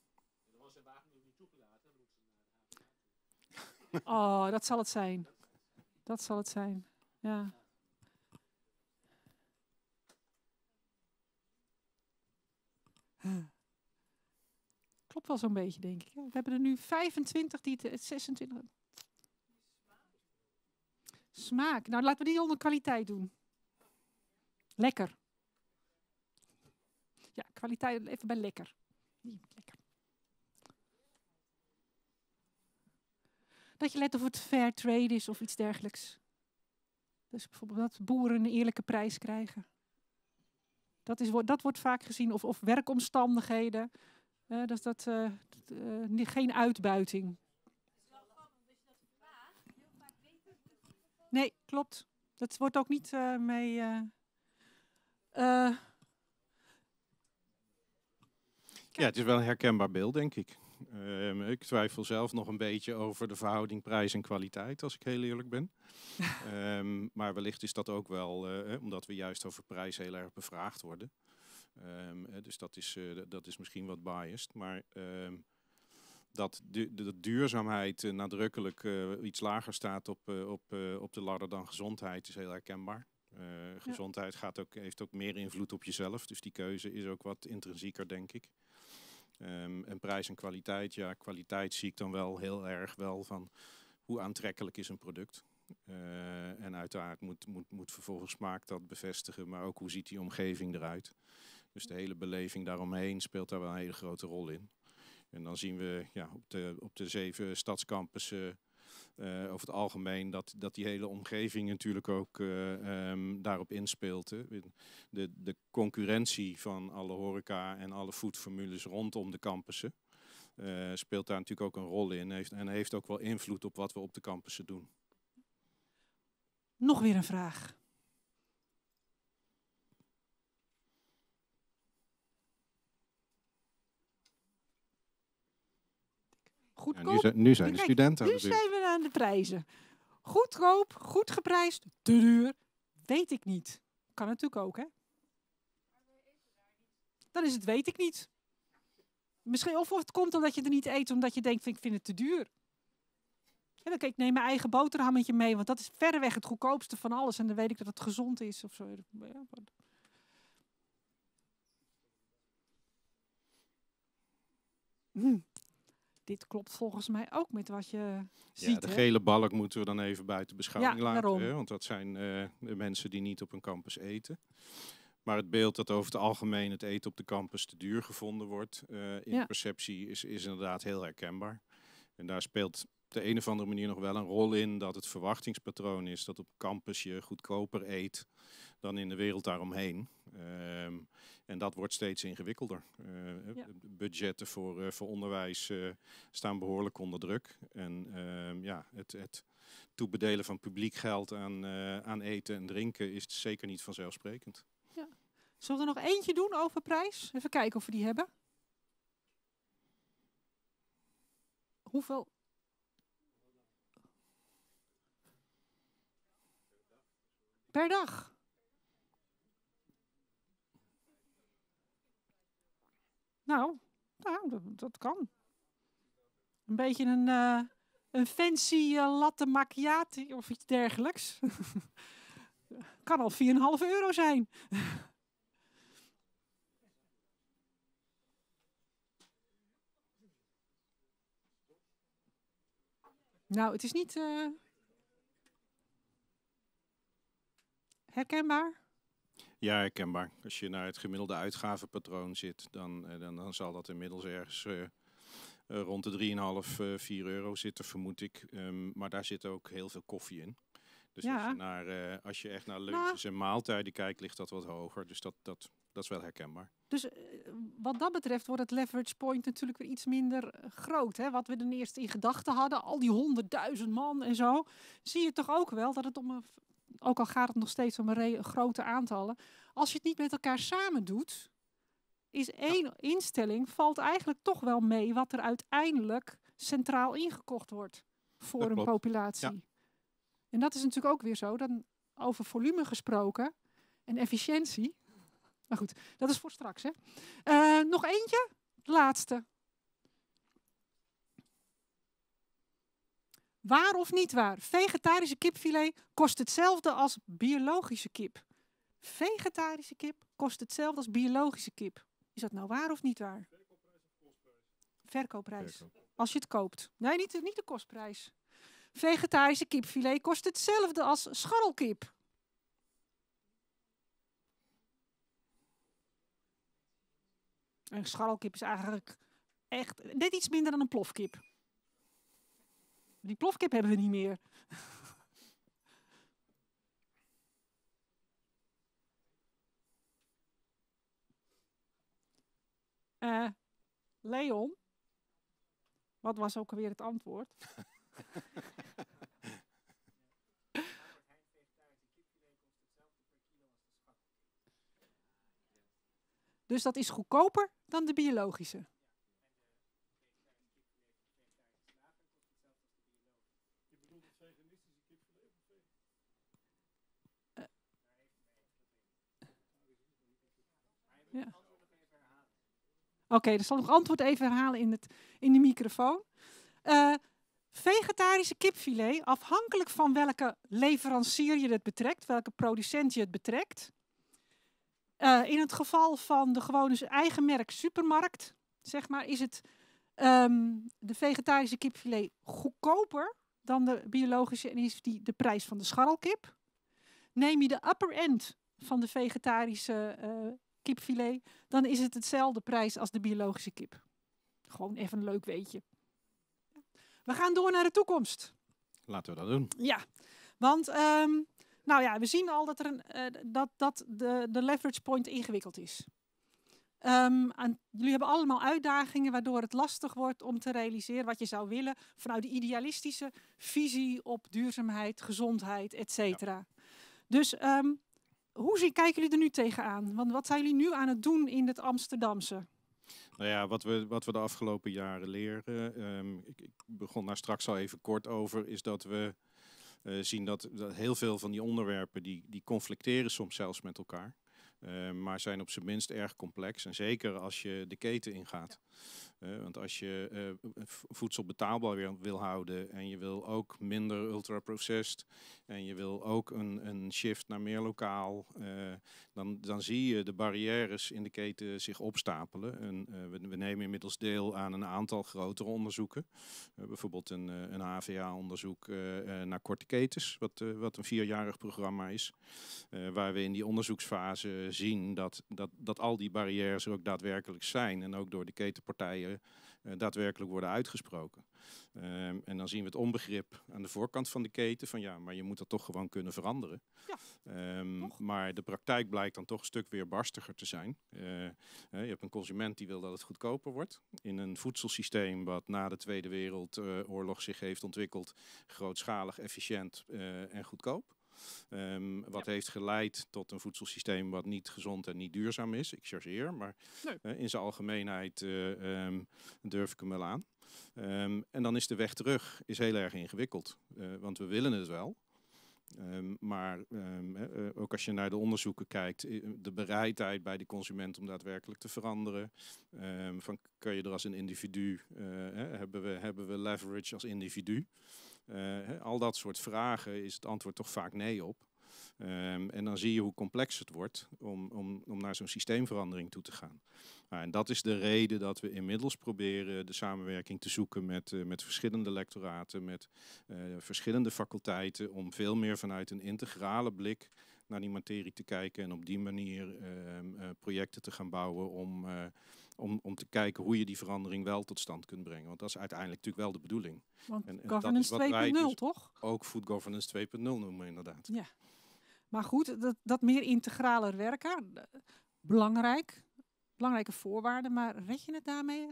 Oh, dat zal het zijn. Dat zal het zijn, ja. Klopt wel zo'n beetje, denk ik. We hebben er nu 25, die het 26... Smaak. Nou, laten we die onder kwaliteit doen. Lekker. Ja, kwaliteit even bij lekker. Lekker. Dat je let of het fair trade is of iets dergelijks. Dus bijvoorbeeld dat boeren een eerlijke prijs krijgen. Dat wordt vaak gezien, of werkomstandigheden. Geen uitbuiting. Nee, klopt. Dat wordt ook niet mee... Ja, het is wel een herkenbaar beeld, denk ik. Ik twijfel zelf nog een beetje over de verhouding prijs en kwaliteit, als ik heel eerlijk ben. Maar wellicht is dat ook wel, omdat we juist over prijs heel erg bevraagd worden. Dus dat is misschien wat biased. Maar dat de duurzaamheid nadrukkelijk iets lager staat op de ladder dan gezondheid is heel herkenbaar. Gezondheid heeft ook meer invloed op jezelf. Dus die keuze is ook wat intrinsieker, denk ik. En prijs en kwaliteit. Ja, kwaliteit zie ik dan wel heel erg wel van hoe aantrekkelijk is een product. En uiteraard moet vervolgens smaak dat bevestigen. Maar ook hoe ziet die omgeving eruit. Dus de hele beleving daaromheen speelt daar wel een hele grote rol in. En dan zien we op de 7 stadscampussen over het algemeen dat die hele omgeving natuurlijk ook daarop inspeelt. Hè. De concurrentie van alle horeca en alle foodformules rondom de campussen speelt daar natuurlijk ook een rol in. En heeft ook wel invloed op wat we op de campussen doen. Nog weer een vraag. Goedkoop. Ja, nu zijn de studenten aan Nu de beurt. zijn we aan de prijzen. Goedkoop, goed geprijsd, te duur, weet ik niet. Kan natuurlijk ook, hè? Dan is het weet ik niet. Misschien of het komt omdat je er niet eet, omdat je denkt, ik vind het te duur. En dan ik neem mijn eigen boterhammetje mee, want dat is verreweg het goedkoopste van alles. En dan weet ik dat het gezond is. Of zo. Dit klopt volgens mij ook met wat je ziet. Ja, de gele balk moeten we dan even buiten beschouwing laten. Daarom. Hè, want dat zijn de mensen die niet op een campus eten. Maar het beeld dat over het algemeen het eten op de campus te duur gevonden wordt in perceptie is inderdaad heel herkenbaar. En daar speelt op de een of andere manier nog wel een rol in dat het verwachtingspatroon is dat op campus je goedkoper eet dan in de wereld daaromheen. En dat wordt steeds ingewikkelder. Budgetten voor onderwijs staan behoorlijk onder druk. En het toebedelen van publiek geld aan eten en drinken is zeker niet vanzelfsprekend. Ja. Zullen we er nog eentje doen over prijs? Even kijken of we die hebben. Hoeveel? Per dag. Nou, dat kan. Een beetje een fancy latte macchiato of iets dergelijks. Kan al €4,5 zijn. Nou, het is niet herkenbaar. Ja, herkenbaar. Als je naar het gemiddelde uitgavenpatroon zit, dan zal dat inmiddels ergens rond de 3,5, €4 zitten, vermoed ik. Maar daar zit ook heel veel koffie in. Dus als je echt naar lunches en maaltijden kijkt, ligt dat wat hoger. Dus dat is wel herkenbaar. Dus wat dat betreft wordt het leverage point natuurlijk weer iets minder groot. Hè? Wat we dan eerst in gedachten hadden, al die 100.000 man en zo. Zie je toch ook wel dat het ook al gaat het nog steeds om grote aantallen. Als je het niet met elkaar samen doet, is één instelling, valt eigenlijk toch wel mee wat er uiteindelijk centraal ingekocht wordt voor een populatie. Ja. En dat is natuurlijk ook weer zo, dan over volume gesproken en efficiëntie. Maar goed, dat is voor straks. Hè? Nog eentje, de laatste. Waar of niet waar? Vegetarische kipfilet kost hetzelfde als biologische kip. Vegetarische kip kost hetzelfde als biologische kip. Is dat nou waar of niet waar? Verkoopprijs. Als je het koopt. Nee, niet de kostprijs. Vegetarische kipfilet kost hetzelfde als scharrelkip. Een scharrelkip is eigenlijk echt net iets minder dan een plofkip. Die plofkip hebben we niet meer. Leon, wat was ook alweer het antwoord? Dus dat is goedkoper dan de biologische. Ja. Oké, dus zal ik nog antwoord even herhalen in de microfoon. Vegetarische kipfilet, afhankelijk van welke leverancier je het betrekt, welke producent je het betrekt. In het geval van de gewone eigen merk supermarkt, zeg maar, is het de vegetarische kipfilet goedkoper dan de biologische en is die de prijs van de scharrelkip. Neem je de upper end van de vegetarische kipfilet, dan is het hetzelfde prijs als de biologische kip. Gewoon even een leuk weetje. We gaan door naar de toekomst. Laten we dat doen. Ja, want we zien al dat de leverage point ingewikkeld is. Jullie hebben allemaal uitdagingen waardoor het lastig wordt om te realiseren wat je zou willen vanuit de idealistische visie op duurzaamheid, gezondheid, etc. Ja. Dus hoe kijken jullie er nu tegenaan? Want wat zijn jullie nu aan het doen in het Amsterdamse? Nou ja, wat we de afgelopen jaren leren, ik begon daar straks al even kort over, is dat we zien dat heel veel van die onderwerpen die conflicteren soms zelfs met elkaar. Maar zijn op zijn minst erg complex. En zeker als je de keten ingaat. Want als je voedsel betaalbaar wil houden en je wil ook minder ultra-processed en je wil ook een shift naar meer lokaal, dan zie je de barrières in de keten zich opstapelen. En, we nemen inmiddels deel aan een aantal grotere onderzoeken. Bijvoorbeeld een HVA-onderzoek naar korte ketens, wat een 4-jarig programma is. Waar we in die onderzoeksfase zien dat al die barrières er ook daadwerkelijk zijn en ook door de ketenpartijen daadwerkelijk worden uitgesproken. En dan zien we het onbegrip aan de voorkant van de keten van ja, maar je moet dat toch gewoon kunnen veranderen. Ja, maar de praktijk blijkt dan toch een stuk weerbarstiger te zijn. Je hebt een consument die wil dat het goedkoper wordt. In een voedselsysteem wat na de Tweede Wereldoorlog zich heeft ontwikkeld, grootschalig, efficiënt en goedkoop. Wat heeft geleid tot een voedselsysteem wat niet gezond en niet duurzaam is. Ik chargeer, maar in zijn algemeenheid durf ik hem wel aan. En dan is de weg terug heel erg ingewikkeld. Want we willen het wel. Maar ook als je naar de onderzoeken kijkt, de bereidheid bij de consument om daadwerkelijk te veranderen. Kan je er als een individu, hebben we leverage als individu? Al dat soort vragen is het antwoord toch vaak nee op. En dan zie je hoe complex het wordt om naar zo'n systeemverandering toe te gaan. En dat is de reden dat we inmiddels proberen de samenwerking te zoeken met verschillende lectoraten, met verschillende faculteiten, om veel meer vanuit een integrale blik naar die materie te kijken en op die manier projecten te gaan bouwen om te kijken hoe je die verandering wel tot stand kunt brengen. Want dat is uiteindelijk natuurlijk wel de bedoeling. Want governance 2.0 dus toch? Ook food governance 2.0 noemen we inderdaad. Ja. Maar goed, dat meer integraler werken, belangrijke voorwaarden, maar red je het daarmee?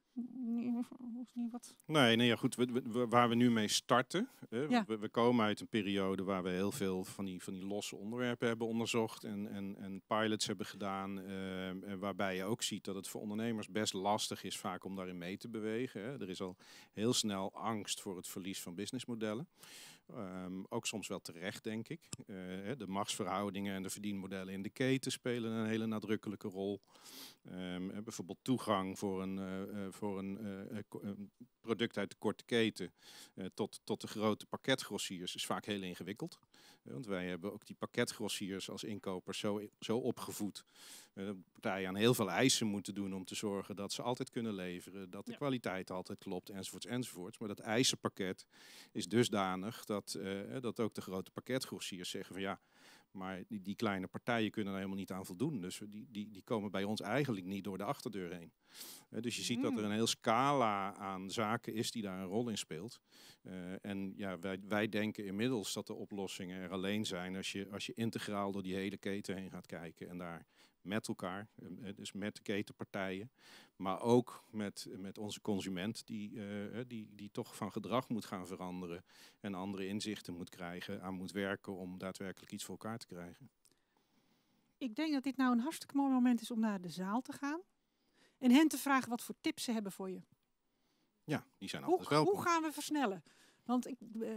Nee, goed. Waar we nu mee starten. Ja. We komen uit een periode waar we heel veel van die losse onderwerpen hebben onderzocht en pilots hebben gedaan. Waarbij je ook ziet dat het voor ondernemers best lastig is vaak om daarin mee te bewegen. Er is al heel snel angst voor het verlies van businessmodellen. Ook soms wel terecht, denk ik. De machtsverhoudingen en de verdienmodellen in de keten spelen een hele nadrukkelijke rol. Bijvoorbeeld toegang voor een product uit de korte keten tot de grote pakketgrossiers is vaak heel ingewikkeld. Want wij hebben ook die pakketgrossiers als inkopers zo opgevoed. Dat partijen aan heel veel eisen moeten doen om te zorgen dat ze altijd kunnen leveren. Dat de kwaliteit altijd klopt, enzovoorts. Maar dat eisenpakket is dusdanig dat ook de grote pakketgrossiers zeggen van ja, maar die kleine partijen kunnen er helemaal niet aan voldoen. Dus die komen bij ons eigenlijk niet door de achterdeur heen. Dus je ziet dat er een heel scala aan zaken is die daar een rol in speelt. En ja, wij denken inmiddels dat de oplossingen er alleen zijn als je integraal door die hele keten heen gaat kijken en daar met elkaar, dus met de ketenpartijen, maar ook met onze consument die toch van gedrag moet gaan veranderen en andere inzichten moet krijgen, aan moet werken om daadwerkelijk iets voor elkaar te krijgen. Ik denk dat dit nou een hartstikke mooi moment is om naar de zaal te gaan en hen te vragen wat voor tips ze hebben voor je. Ja, die zijn altijd welkom. Hoe gaan we versnellen? Want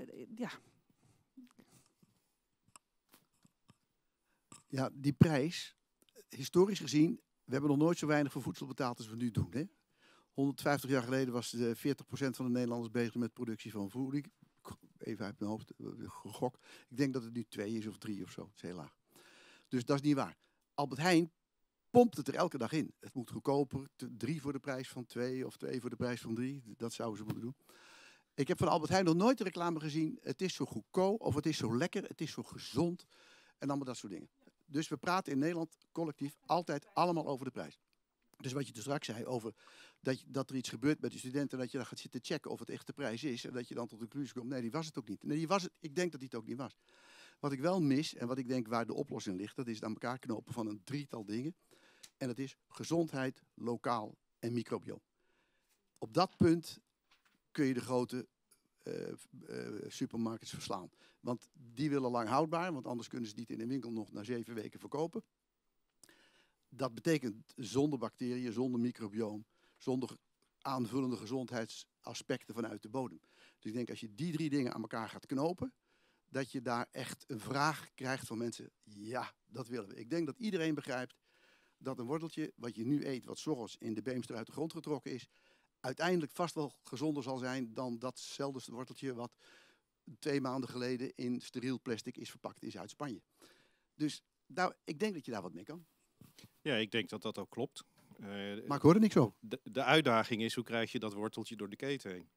Ja, die prijs, historisch gezien, we hebben nog nooit zo weinig voor voedsel betaald als we nu doen. Hè? 150 jaar geleden was 40% van de Nederlanders bezig met productie van voeding. Even uit mijn hoofd, gok. Ik denk dat het nu 2 is of 3 of zo. Dat is heel laag. Dus dat is niet waar. Albert Heijn pompt het er elke dag in. Het moet goedkoper, 3 voor de prijs van 2 of 2 voor de prijs van 3. Dat zouden ze moeten doen. Ik heb van Albert Heijn nog nooit de reclame gezien. Het is zo goedkoop of het is zo lekker, het is zo gezond. En allemaal dat soort dingen. Dus we praten in Nederland collectief altijd allemaal over de prijs. Dus wat je dus straks zei over dat er iets gebeurt met de studenten, dat je dan gaat zitten checken of het echt de prijs is. En dat je dan tot de conclusie komt, nee, die was het ook niet. Nee, die was het. Ik denk dat die het ook niet was. Wat ik wel mis en wat ik denk waar de oplossing ligt, dat is het aan elkaar knopen van een 3-tal dingen. En dat is gezondheid, lokaal en microbioom. Op dat punt kun je de grote supermarkets verslaan. Want die willen lang houdbaar, want anders kunnen ze het niet in de winkel nog na 7 weken verkopen. Dat betekent zonder bacteriën, zonder microbioom, zonder aanvullende gezondheidsaspecten vanuit de bodem. Dus ik denk als je die 3 dingen aan elkaar gaat knopen, dat je daar echt een vraag krijgt van mensen. Ja, dat willen we. Ik denk dat iedereen begrijpt dat een worteltje wat je nu eet, wat 's ochtends in de Beemster uit de grond getrokken is, uiteindelijk vast wel gezonder zal zijn dan datzelfde worteltje wat 2 maanden geleden in steriel plastic is verpakt is uit Spanje. Dus nou, ik denk dat je daar wat mee kan. Ja, ik denk dat dat ook klopt. Maar ik hoor er niks over. De uitdaging is, hoe krijg je dat worteltje door de keten heen?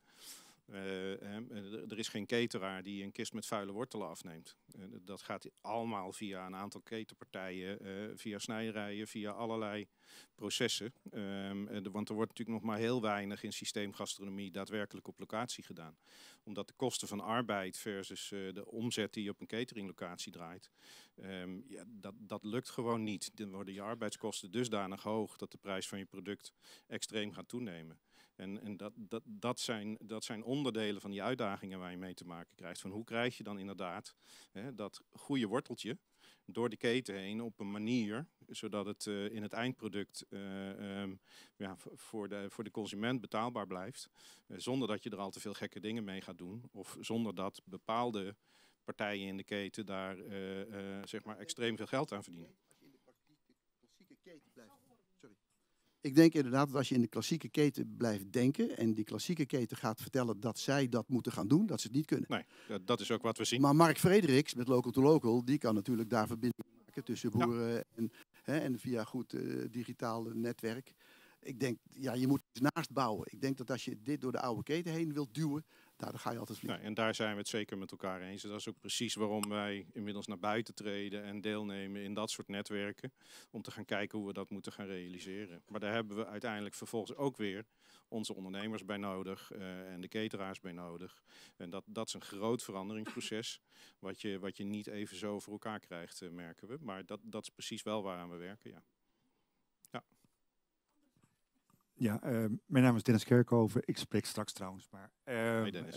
Er is geen cateraar die een kist met vuile wortelen afneemt. Dat gaat allemaal via een aantal ketenpartijen, via snijderijen, via allerlei processen. Want er wordt natuurlijk nog maar heel weinig in systeemgastronomie daadwerkelijk op locatie gedaan. Omdat de kosten van arbeid versus de omzet die je op een cateringlocatie draait, dat lukt gewoon niet. Dan worden je arbeidskosten dusdanig hoog dat de prijs van je product extreem gaat toenemen. En dat zijn onderdelen van die uitdagingen waar je mee te maken krijgt. Van hoe krijg je dan inderdaad dat goede worteltje door de keten heen op een manier zodat het in het eindproduct voor de consument betaalbaar blijft. Zonder dat je er al te veel gekke dingen mee gaat doen. Of zonder dat bepaalde partijen in de keten daar zeg maar extreem veel geld aan verdienen. Ik denk inderdaad dat als je in de klassieke keten blijft denken en die klassieke keten gaat vertellen dat zij dat moeten gaan doen, dat ze het niet kunnen. Nee, dat is ook wat we zien. Maar Mark Frederiks met Local to Local, die kan natuurlijk daar verbinding maken tussen boeren en via goed digitaal netwerk. Ik denk, ja, je moet het naast bouwen. Ik denk dat als je dit door de oude keten heen wilt duwen, dan ga je altijd vliegen. En daar zijn we het zeker met elkaar eens. Dat is ook precies waarom wij inmiddels naar buiten treden en deelnemen in dat soort netwerken. Om te gaan kijken hoe we dat moeten gaan realiseren. Maar daar hebben we uiteindelijk vervolgens ook weer onze ondernemers bij nodig en de cateraars bij nodig. En dat is een groot veranderingsproces wat je niet even zo voor elkaar krijgt, merken we. Maar dat is precies wel waaraan we werken, ja. Ja, mijn naam is Dennis Kerkhoven. Ik spreek straks trouwens, maar... Hey Dennis.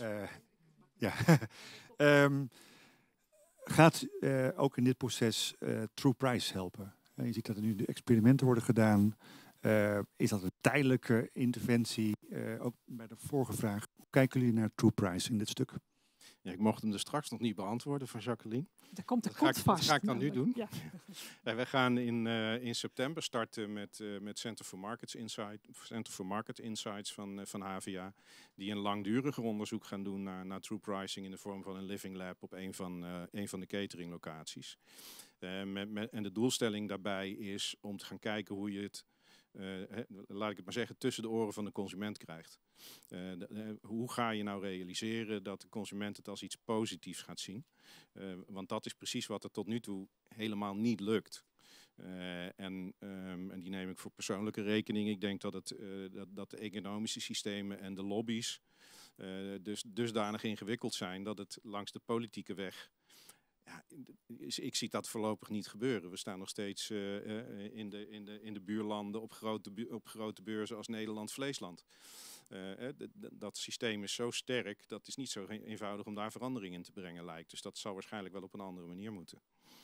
Gaat ook in dit proces True Price helpen? Je ziet dat er nu de experimenten worden gedaan. Is dat een tijdelijke interventie? Ook bij de vorige vraag. Hoe kijken jullie naar True Price in dit stuk? Ja, ik mocht hem er straks nog niet beantwoorden van Jacqueline. Daar komt de Dat ga ik dan nu doen. Ja. Wij gaan in september starten met Center for Market Insights van HVA. Die een langduriger onderzoek gaan doen naar true pricing in de vorm van een living lab op een van de cateringlocaties. En de doelstelling daarbij is om te gaan kijken hoe je het, laat ik het maar zeggen, tussen de oren van de consument krijgt. Hoe ga je nou realiseren dat de consument het als iets positiefs gaat zien? Want dat is precies wat er tot nu toe helemaal niet lukt. En die neem ik voor persoonlijke rekening. Ik denk dat de economische systemen en de lobby's dusdanig ingewikkeld zijn dat het langs de politieke weg Ja, ik zie dat voorlopig niet gebeuren. We staan nog steeds in de buurlanden op grote beurzen als Nederland, Vleesland. Dat systeem is zo sterk, dat is niet zo eenvoudig om daar verandering in te brengen lijkt. Dus dat zal waarschijnlijk wel op een andere manier moeten.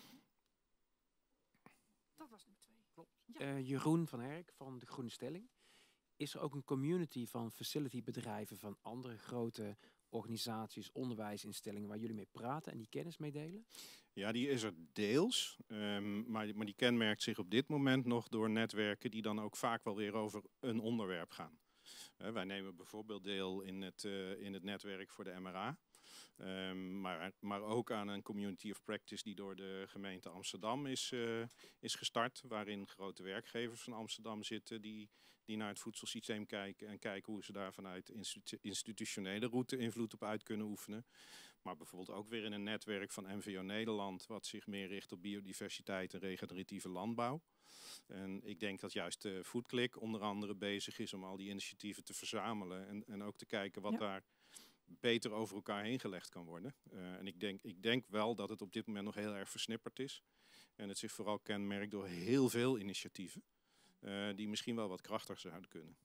Dat was nummer 2. Jeroen van Herk van De Groene Stelling. Is er ook een community van facilitybedrijven van andere grote organisaties, onderwijsinstellingen waar jullie mee praten en die kennis meedelen? Ja, die is er deels, maar die kenmerkt zich op dit moment nog door netwerken die dan ook vaak wel weer over een onderwerp gaan. Wij nemen bijvoorbeeld deel in het netwerk voor de MRA. Maar ook aan een community of practice die door de gemeente Amsterdam is gestart. Waarin grote werkgevers van Amsterdam zitten die naar het voedselsysteem kijken. En kijken hoe ze daar vanuit institutionele route invloed op uit kunnen oefenen. Maar bijvoorbeeld ook weer in een netwerk van MVO Nederland. Wat zich meer richt op biodiversiteit en regeneratieve landbouw. En ik denk dat juist Foodclick onder andere bezig is om al die initiatieven te verzamelen. En ook te kijken wat daar beter over elkaar heen gelegd kan worden. En ik denk wel dat het op dit moment nog heel erg versnipperd is. En het zich vooral kenmerkt door heel veel initiatieven. Die misschien wel wat krachtiger zouden kunnen.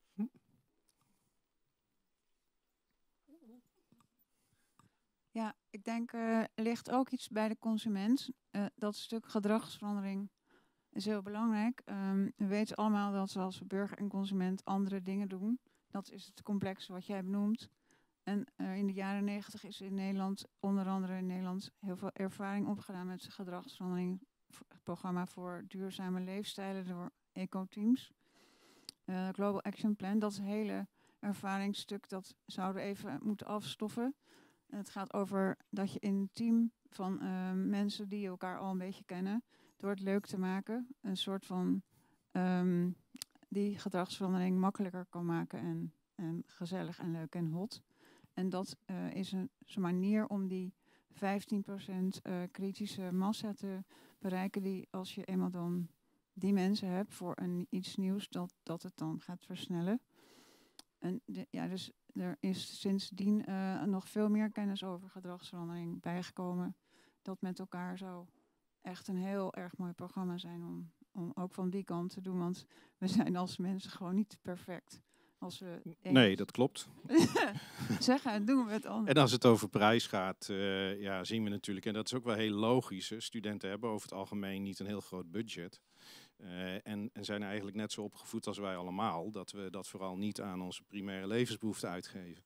Ja, ik denk er ligt ook iets bij de consument. Dat stuk gedragsverandering is heel belangrijk. We weten allemaal dat we als burger en consument andere dingen doen. Dat is het complexe wat jij benoemt. En in de jaren 90 is in Nederland, onder andere in Nederland, heel veel ervaring opgedaan met gedragsverandering. Het programma voor duurzame leefstijlen door eco-teams. Global Action Plan, dat hele ervaringsstuk, dat zouden we even moeten afstoffen. Het gaat over dat je in een team van mensen die elkaar al een beetje kennen, door het leuk te maken, een soort van die gedragsverandering makkelijker kan maken en gezellig en leuk en hot. En dat is een manier om die 15% kritische massa te bereiken, die als je eenmaal dan die mensen hebt voor iets nieuws, dat het dan gaat versnellen. En dus er is sindsdien nog veel meer kennis over gedragsverandering bijgekomen. Dat met elkaar zou echt een heel erg mooi programma zijn om ook van die kant te doen. Want we zijn als mensen gewoon niet perfect. Als we Nee, dat klopt. zeggen, doen we het anders. En als het over prijs gaat, zien we natuurlijk, en dat is ook wel heel logisch. Studenten hebben over het algemeen niet een heel groot budget. En zijn eigenlijk net zo opgevoed als wij allemaal, dat we dat vooral niet aan onze primaire levensbehoeften uitgeven.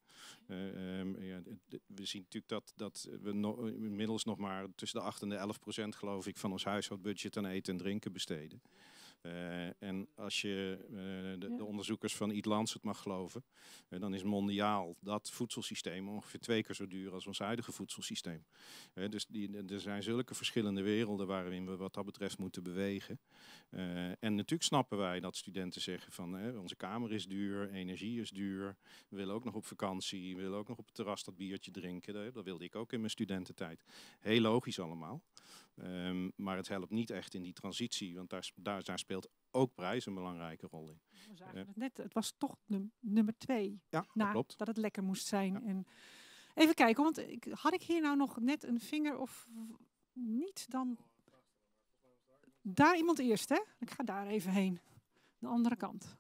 We zien natuurlijk dat we inmiddels nog maar tussen de 8 en de 11% geloof ik van ons huishoudbudget aan eten en drinken besteden. En als je de onderzoekers van Eat Lancet mag geloven, dan is mondiaal dat voedselsysteem ongeveer 2 keer zo duur als ons huidige voedselsysteem. Dus er zijn zulke verschillende werelden waarin we wat dat betreft moeten bewegen. En natuurlijk snappen wij dat studenten zeggen van onze kamer is duur, energie is duur, we willen ook nog op vakantie, we willen ook nog op het terras dat biertje drinken. Dat wilde ik ook in mijn studententijd. Heel logisch allemaal. Maar het helpt niet echt in die transitie, want daar speelt ook prijs een belangrijke rol in. We zagen het net, het was toch nummer 2. Ja, dat klopt. Dat het lekker moest zijn. Ja. En even kijken, want had ik hier nou nog net een vinger of niet? Dan daar iemand eerst, hè? Ik ga daar even heen. De andere kant.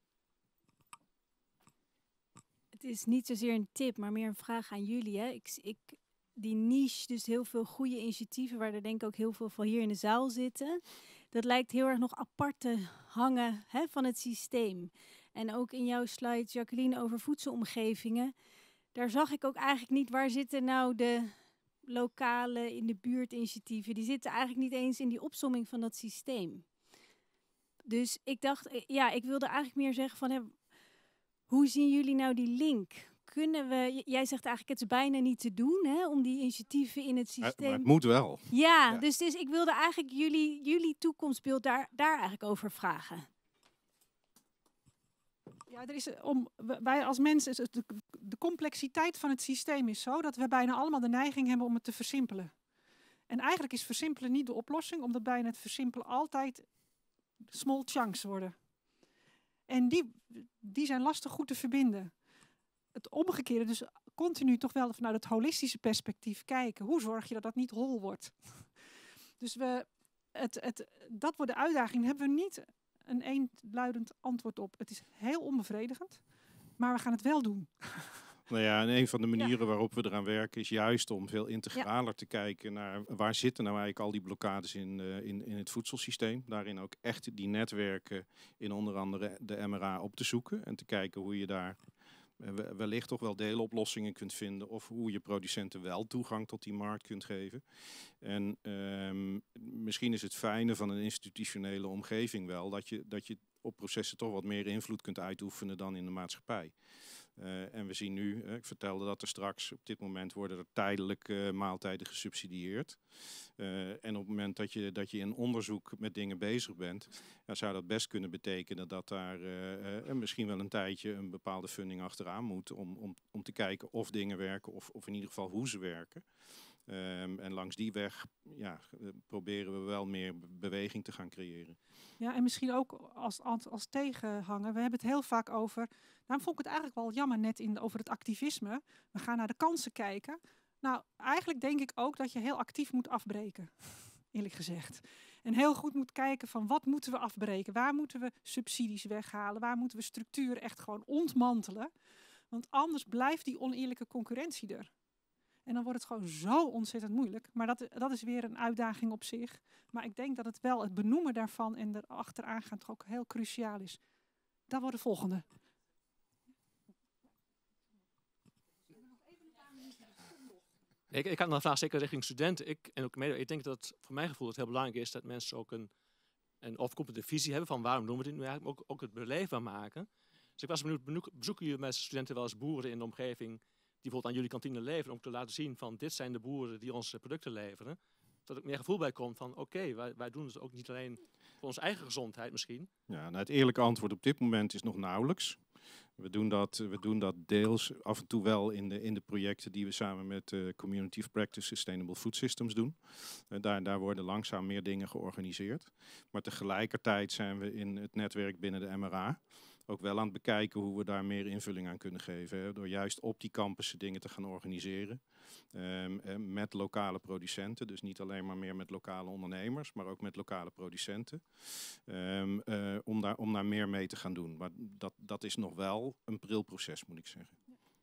Het is niet zozeer een tip, maar meer een vraag aan jullie. Hè? Die niche, dus heel veel goede initiatieven, waar er denk ik ook heel veel van hier in de zaal zitten. Dat lijkt heel erg nog apart te hangen van het systeem. En ook in jouw slide, Jacqueline, over voedselomgevingen. Daar zag ik ook eigenlijk niet, waar zitten nou de lokale, in de buurt initiatieven. Die zitten eigenlijk niet eens in die opsomming van dat systeem. Dus ik dacht, ik wilde eigenlijk meer zeggen van, hoe zien jullie nou die link? Kunnen we, jij zegt eigenlijk het is bijna niet te doen om die initiatieven in het systeem. Maar het moet wel. Ja. Dus ik wilde eigenlijk jullie toekomstbeeld daar eigenlijk over vragen. Ja, wij als mensen, de complexiteit van het systeem is zo dat we bijna allemaal de neiging hebben om het te versimpelen. En eigenlijk is versimpelen niet de oplossing, omdat bijna het versimpelen altijd small chunks worden. En die zijn lastig goed te verbinden. Het omgekeerde, dus continu toch wel vanuit het holistische perspectief kijken. Hoe zorg je dat dat niet hol wordt? Dus dat wordt de uitdaging. Daar hebben we niet een eenduidend antwoord op. Het is heel onbevredigend, maar we gaan het wel doen. Nou ja, en een van de manieren waarop we eraan werken is juist om veel integraler te kijken naar waar zitten nou eigenlijk al die blokkades in het voedselsysteem. Daarin ook echt die netwerken in onder andere de MRA op te zoeken en te kijken hoe je daar wellicht toch wel deeloplossingen kunt vinden of hoe je producenten wel toegang tot die markt kunt geven. En misschien is het fijne van een institutionele omgeving wel dat je op processen toch wat meer invloed kunt uitoefenen dan in de maatschappij. En we zien nu, ik vertelde dat er straks, op dit moment worden er tijdelijk maaltijden gesubsidieerd. En op het moment dat je in onderzoek met dingen bezig bent, zou dat best kunnen betekenen dat daar misschien wel een tijdje een bepaalde funding achteraan moet om te kijken of dingen werken of in ieder geval hoe ze werken. En langs die weg proberen we wel meer beweging te gaan creëren. Ja, en misschien ook als tegenhanger. We hebben het heel vaak over. Daarom vond ik het eigenlijk wel jammer net over het activisme. We gaan naar de kansen kijken. Nou, eigenlijk denk ik ook dat je heel actief moet afbreken. Eerlijk gezegd. En heel goed moet kijken van wat moeten we afbreken? Waar moeten we subsidies weghalen? Waar moeten we structuur echt gewoon ontmantelen? Want anders blijft die oneerlijke concurrentie er. En dan wordt het gewoon zo ontzettend moeilijk. Maar dat is weer een uitdaging op zich. Maar ik denk dat het wel het benoemen daarvan en erachteraan gaan toch ook heel cruciaal is. Dat wordt de volgende. Ik had een vraag zeker richting studenten. Ik denk dat het voor mijn gevoel het heel belangrijk is dat mensen ook een overkoepelende visie hebben van waarom doen we dit nu eigenlijk, ook het beleefbaar maken. Dus ik was benieuwd, bezoeken jullie met studenten wel eens boeren in de omgeving die bijvoorbeeld aan jullie kantine leveren, om te laten zien van dit zijn de boeren die onze producten leveren. Dat er meer gevoel bij komt van oké, wij doen het ook niet alleen voor onze eigen gezondheid misschien. Ja, nou, het eerlijke antwoord op dit moment is nog nauwelijks. We doen dat deels af en toe wel in de projecten die we samen met Community of Practice Sustainable Food Systems doen. Daar worden langzaam meer dingen georganiseerd. Maar tegelijkertijd zijn we in het netwerk binnen de MRA ook wel aan het bekijken hoe we daar meer invulling aan kunnen geven. Hè, door juist op die campussen dingen te gaan organiseren. Met lokale producenten. Dus niet alleen maar meer met lokale ondernemers, maar ook met lokale producenten. Om daar meer mee te gaan doen. Maar dat is nog wel een pril proces, moet ik zeggen.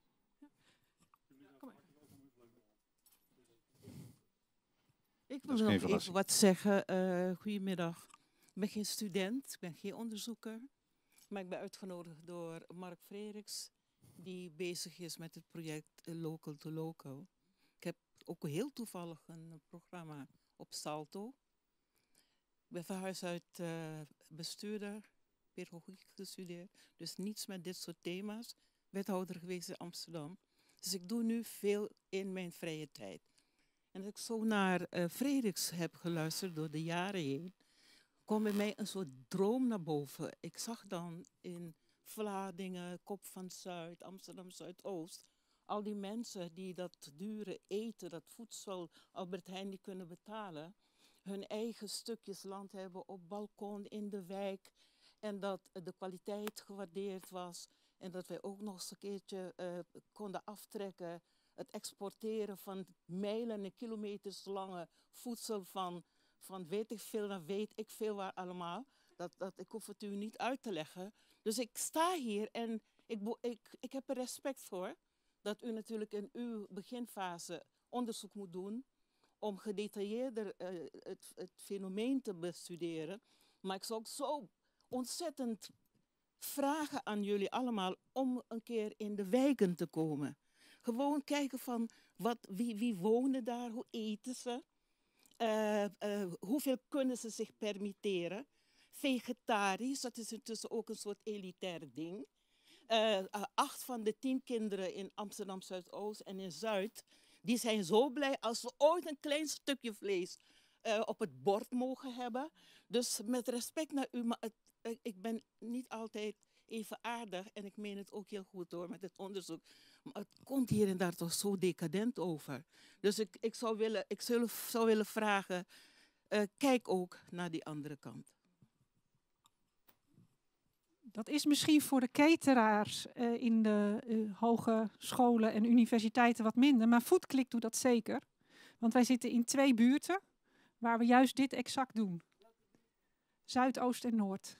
Ik wil nog even wat zeggen. Goedemiddag. Ik ben geen student, ik ben geen onderzoeker. Maar ik ben uitgenodigd door Mark Frederiks, die bezig is met het project Local to Local. Ik heb ook heel toevallig een programma op Salto. Ik ben van huis uit bestuurder, pedagogiek gestudeerd. Dus niets met dit soort thema's. Wethouder geweest in Amsterdam. Dus ik doe nu veel in mijn vrije tijd. En als ik zo naar Frederiks heb geluisterd door de jaren heen, kwam bij mij een soort droom naar boven. Ik zag dan in Vlaardingen, Kop van Zuid, Amsterdam Zuidoost, al die mensen die dat dure eten, dat voedsel, Albert Heijn niet kunnen betalen, hun eigen stukjes land hebben op balkon in de wijk en dat de kwaliteit gewaardeerd was en dat wij ook nog eens een keertje konden aftrekken, het exporteren van mijlen en kilometers lange voedsel van weet ik veel, dan weet ik veel waar allemaal. Ik hoef het u niet uit te leggen. Dus ik sta hier en ik heb er respect voor dat u natuurlijk in uw beginfase onderzoek moet doen om gedetailleerder het fenomeen te bestuderen. Maar ik zou ook zo ontzettend vragen aan jullie allemaal om een keer in de wijken te komen. Gewoon kijken van wie wonen daar, hoe eten ze. Hoeveel kunnen ze zich permitteren? Vegetarisch, dat is intussen ook een soort elitair ding. 8 van de 10 kinderen in Amsterdam Zuidoost en in Zuid, die zijn zo blij als ze ooit een klein stukje vlees op het bord mogen hebben. Dus met respect naar u, maar ik ben niet altijd even aardig en ik meen het ook heel goed hoor met het onderzoek. Maar het komt hier en daar toch zo decadent over. Dus ik zou willen vragen, kijk ook naar die andere kant. Dat is misschien voor de cateraars in de hogescholen en universiteiten wat minder. Maar Foodklik doet dat zeker. Want wij zitten in 2 buurten waar we juist dit exact doen. Zuidoost en Noord.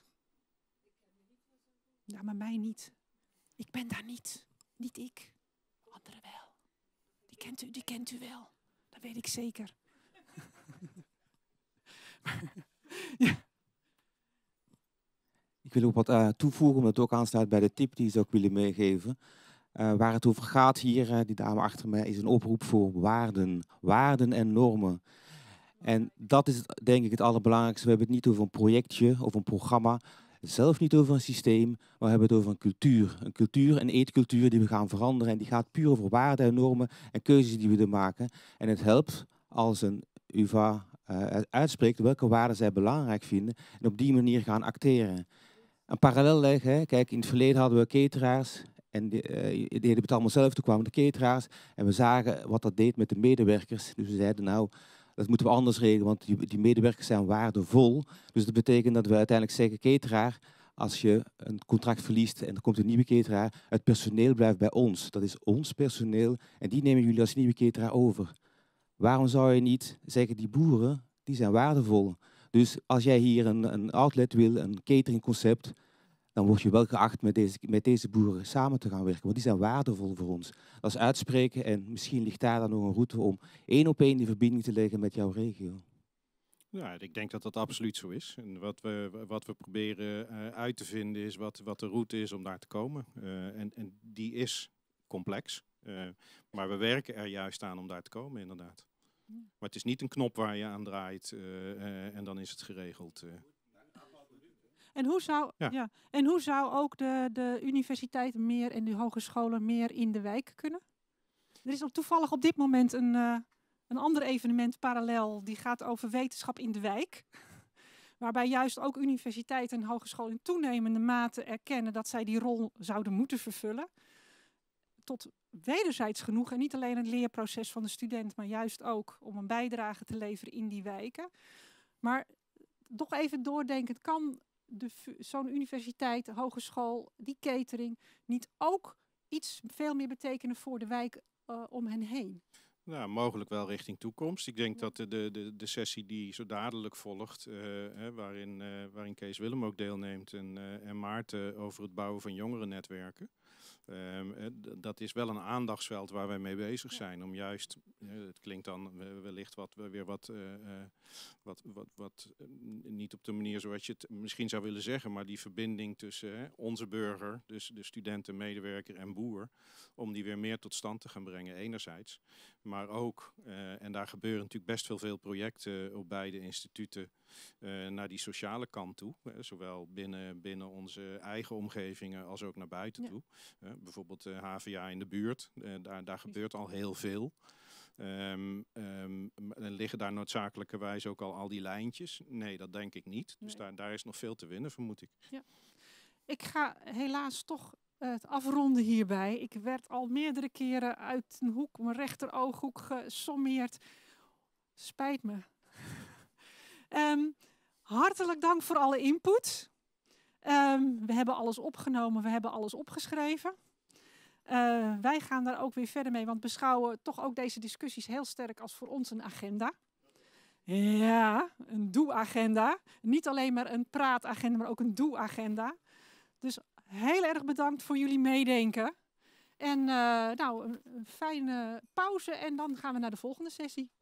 Ja, maar mij niet. Ik ben daar niet. Niet ik. Anderen wel. Die kent u wel. Dat weet ik zeker. Ja. Ik wil ook wat toevoegen, omdat het ook aansluit bij de tip die ze ook willen meegeven. Waar het over gaat hier, die dame achter mij, is een oproep voor waarden. Waarden en normen. En dat is denk ik het allerbelangrijkste. We hebben het niet over een projectje of een programma. Zelf niet over een systeem, maar we hebben het over een cultuur. Een cultuur, een eetcultuur die we gaan veranderen. En die gaat puur over waarden en normen en keuzes die we er maken. En het helpt als een UvA uitspreekt welke waarden zij belangrijk vinden. En op die manier gaan acteren. Een parallel leggen. Hè. Kijk, in het verleden hadden we cateraars. En die deden het allemaal zelf. Toen kwamen de cateraars. En we zagen wat dat deed met de medewerkers. Dus we zeiden nou, dat moeten we anders regelen. Want die medewerkers zijn waardevol. Dus dat betekent dat we uiteindelijk zeggen, cateraar, als je een contract verliest en er komt een nieuwe cateraar, het personeel blijft bij ons. Dat is ons personeel. En die nemen jullie als nieuwe cateraar over. Waarom zou je niet zeggen, die boeren, die zijn waardevol. Dus als jij hier een outlet wil, een cateringconcept, dan word je wel geacht met deze boeren samen te gaan werken. Want die zijn waardevol voor ons. Dat is uitspreken en misschien ligt daar dan nog een route om 1 op 1 die verbinding te leggen met jouw regio. Ja, ik denk dat dat absoluut zo is. En wat we proberen uit te vinden is wat de route is om daar te komen. En die is complex. Maar we werken er juist aan om daar te komen, inderdaad. Maar het is niet een knop waar je aan draait en dan is het geregeld. En hoe zou ook de universiteiten meer en de hogescholen meer in de wijk kunnen? Er is toevallig op dit moment een ander evenement parallel. Die gaat over wetenschap in de wijk. Waarbij juist ook universiteiten en hogescholen in toenemende mate erkennen dat zij die rol zouden moeten vervullen. Tot wederzijds genoeg. En niet alleen het leerproces van de student, maar juist ook om een bijdrage te leveren in die wijken. Maar toch even doordenkend, kan zo'n universiteit, hogeschool, die catering niet ook iets veel meer betekenen voor de wijk om hen heen? Nou, mogelijk wel richting toekomst. Ik denk dat de sessie die zo dadelijk volgt, waarin Kees Willem ook deelneemt en Maarten over het bouwen van jongerennetwerken. Dat is wel een aandachtsveld waar wij mee bezig zijn. Om juist, het klinkt dan wellicht wat niet op de manier zoals je het misschien zou willen zeggen, maar die verbinding tussen onze burger, dus de studenten, medewerker en boer, om die weer meer tot stand te gaan brengen enerzijds. Maar ook, en daar gebeuren natuurlijk best veel projecten op beide instituten, naar die sociale kant toe. Zowel binnen onze eigen omgevingen als ook naar buiten toe. Bijvoorbeeld HVA in de buurt, daar gebeurt al heel veel. Liggen daar noodzakelijkerwijs ook al die lijntjes? Nee, dat denk ik niet. Dus daar is nog veel te winnen, vermoed ik. Ja. Ik ga helaas toch het afronden hierbij. Ik werd al meerdere keren uit een hoek, mijn rechterooghoek gesommeerd. Spijt me. Hartelijk dank voor alle input. We hebben alles opgenomen, we hebben alles opgeschreven. Wij gaan daar ook weer verder mee, want beschouwen toch ook deze discussies heel sterk als voor ons een agenda. Ja, een doe-agenda. Niet alleen maar een praatagenda, maar ook een doe-agenda. Dus heel erg bedankt voor jullie meedenken. En een fijne pauze en dan gaan we naar de volgende sessie.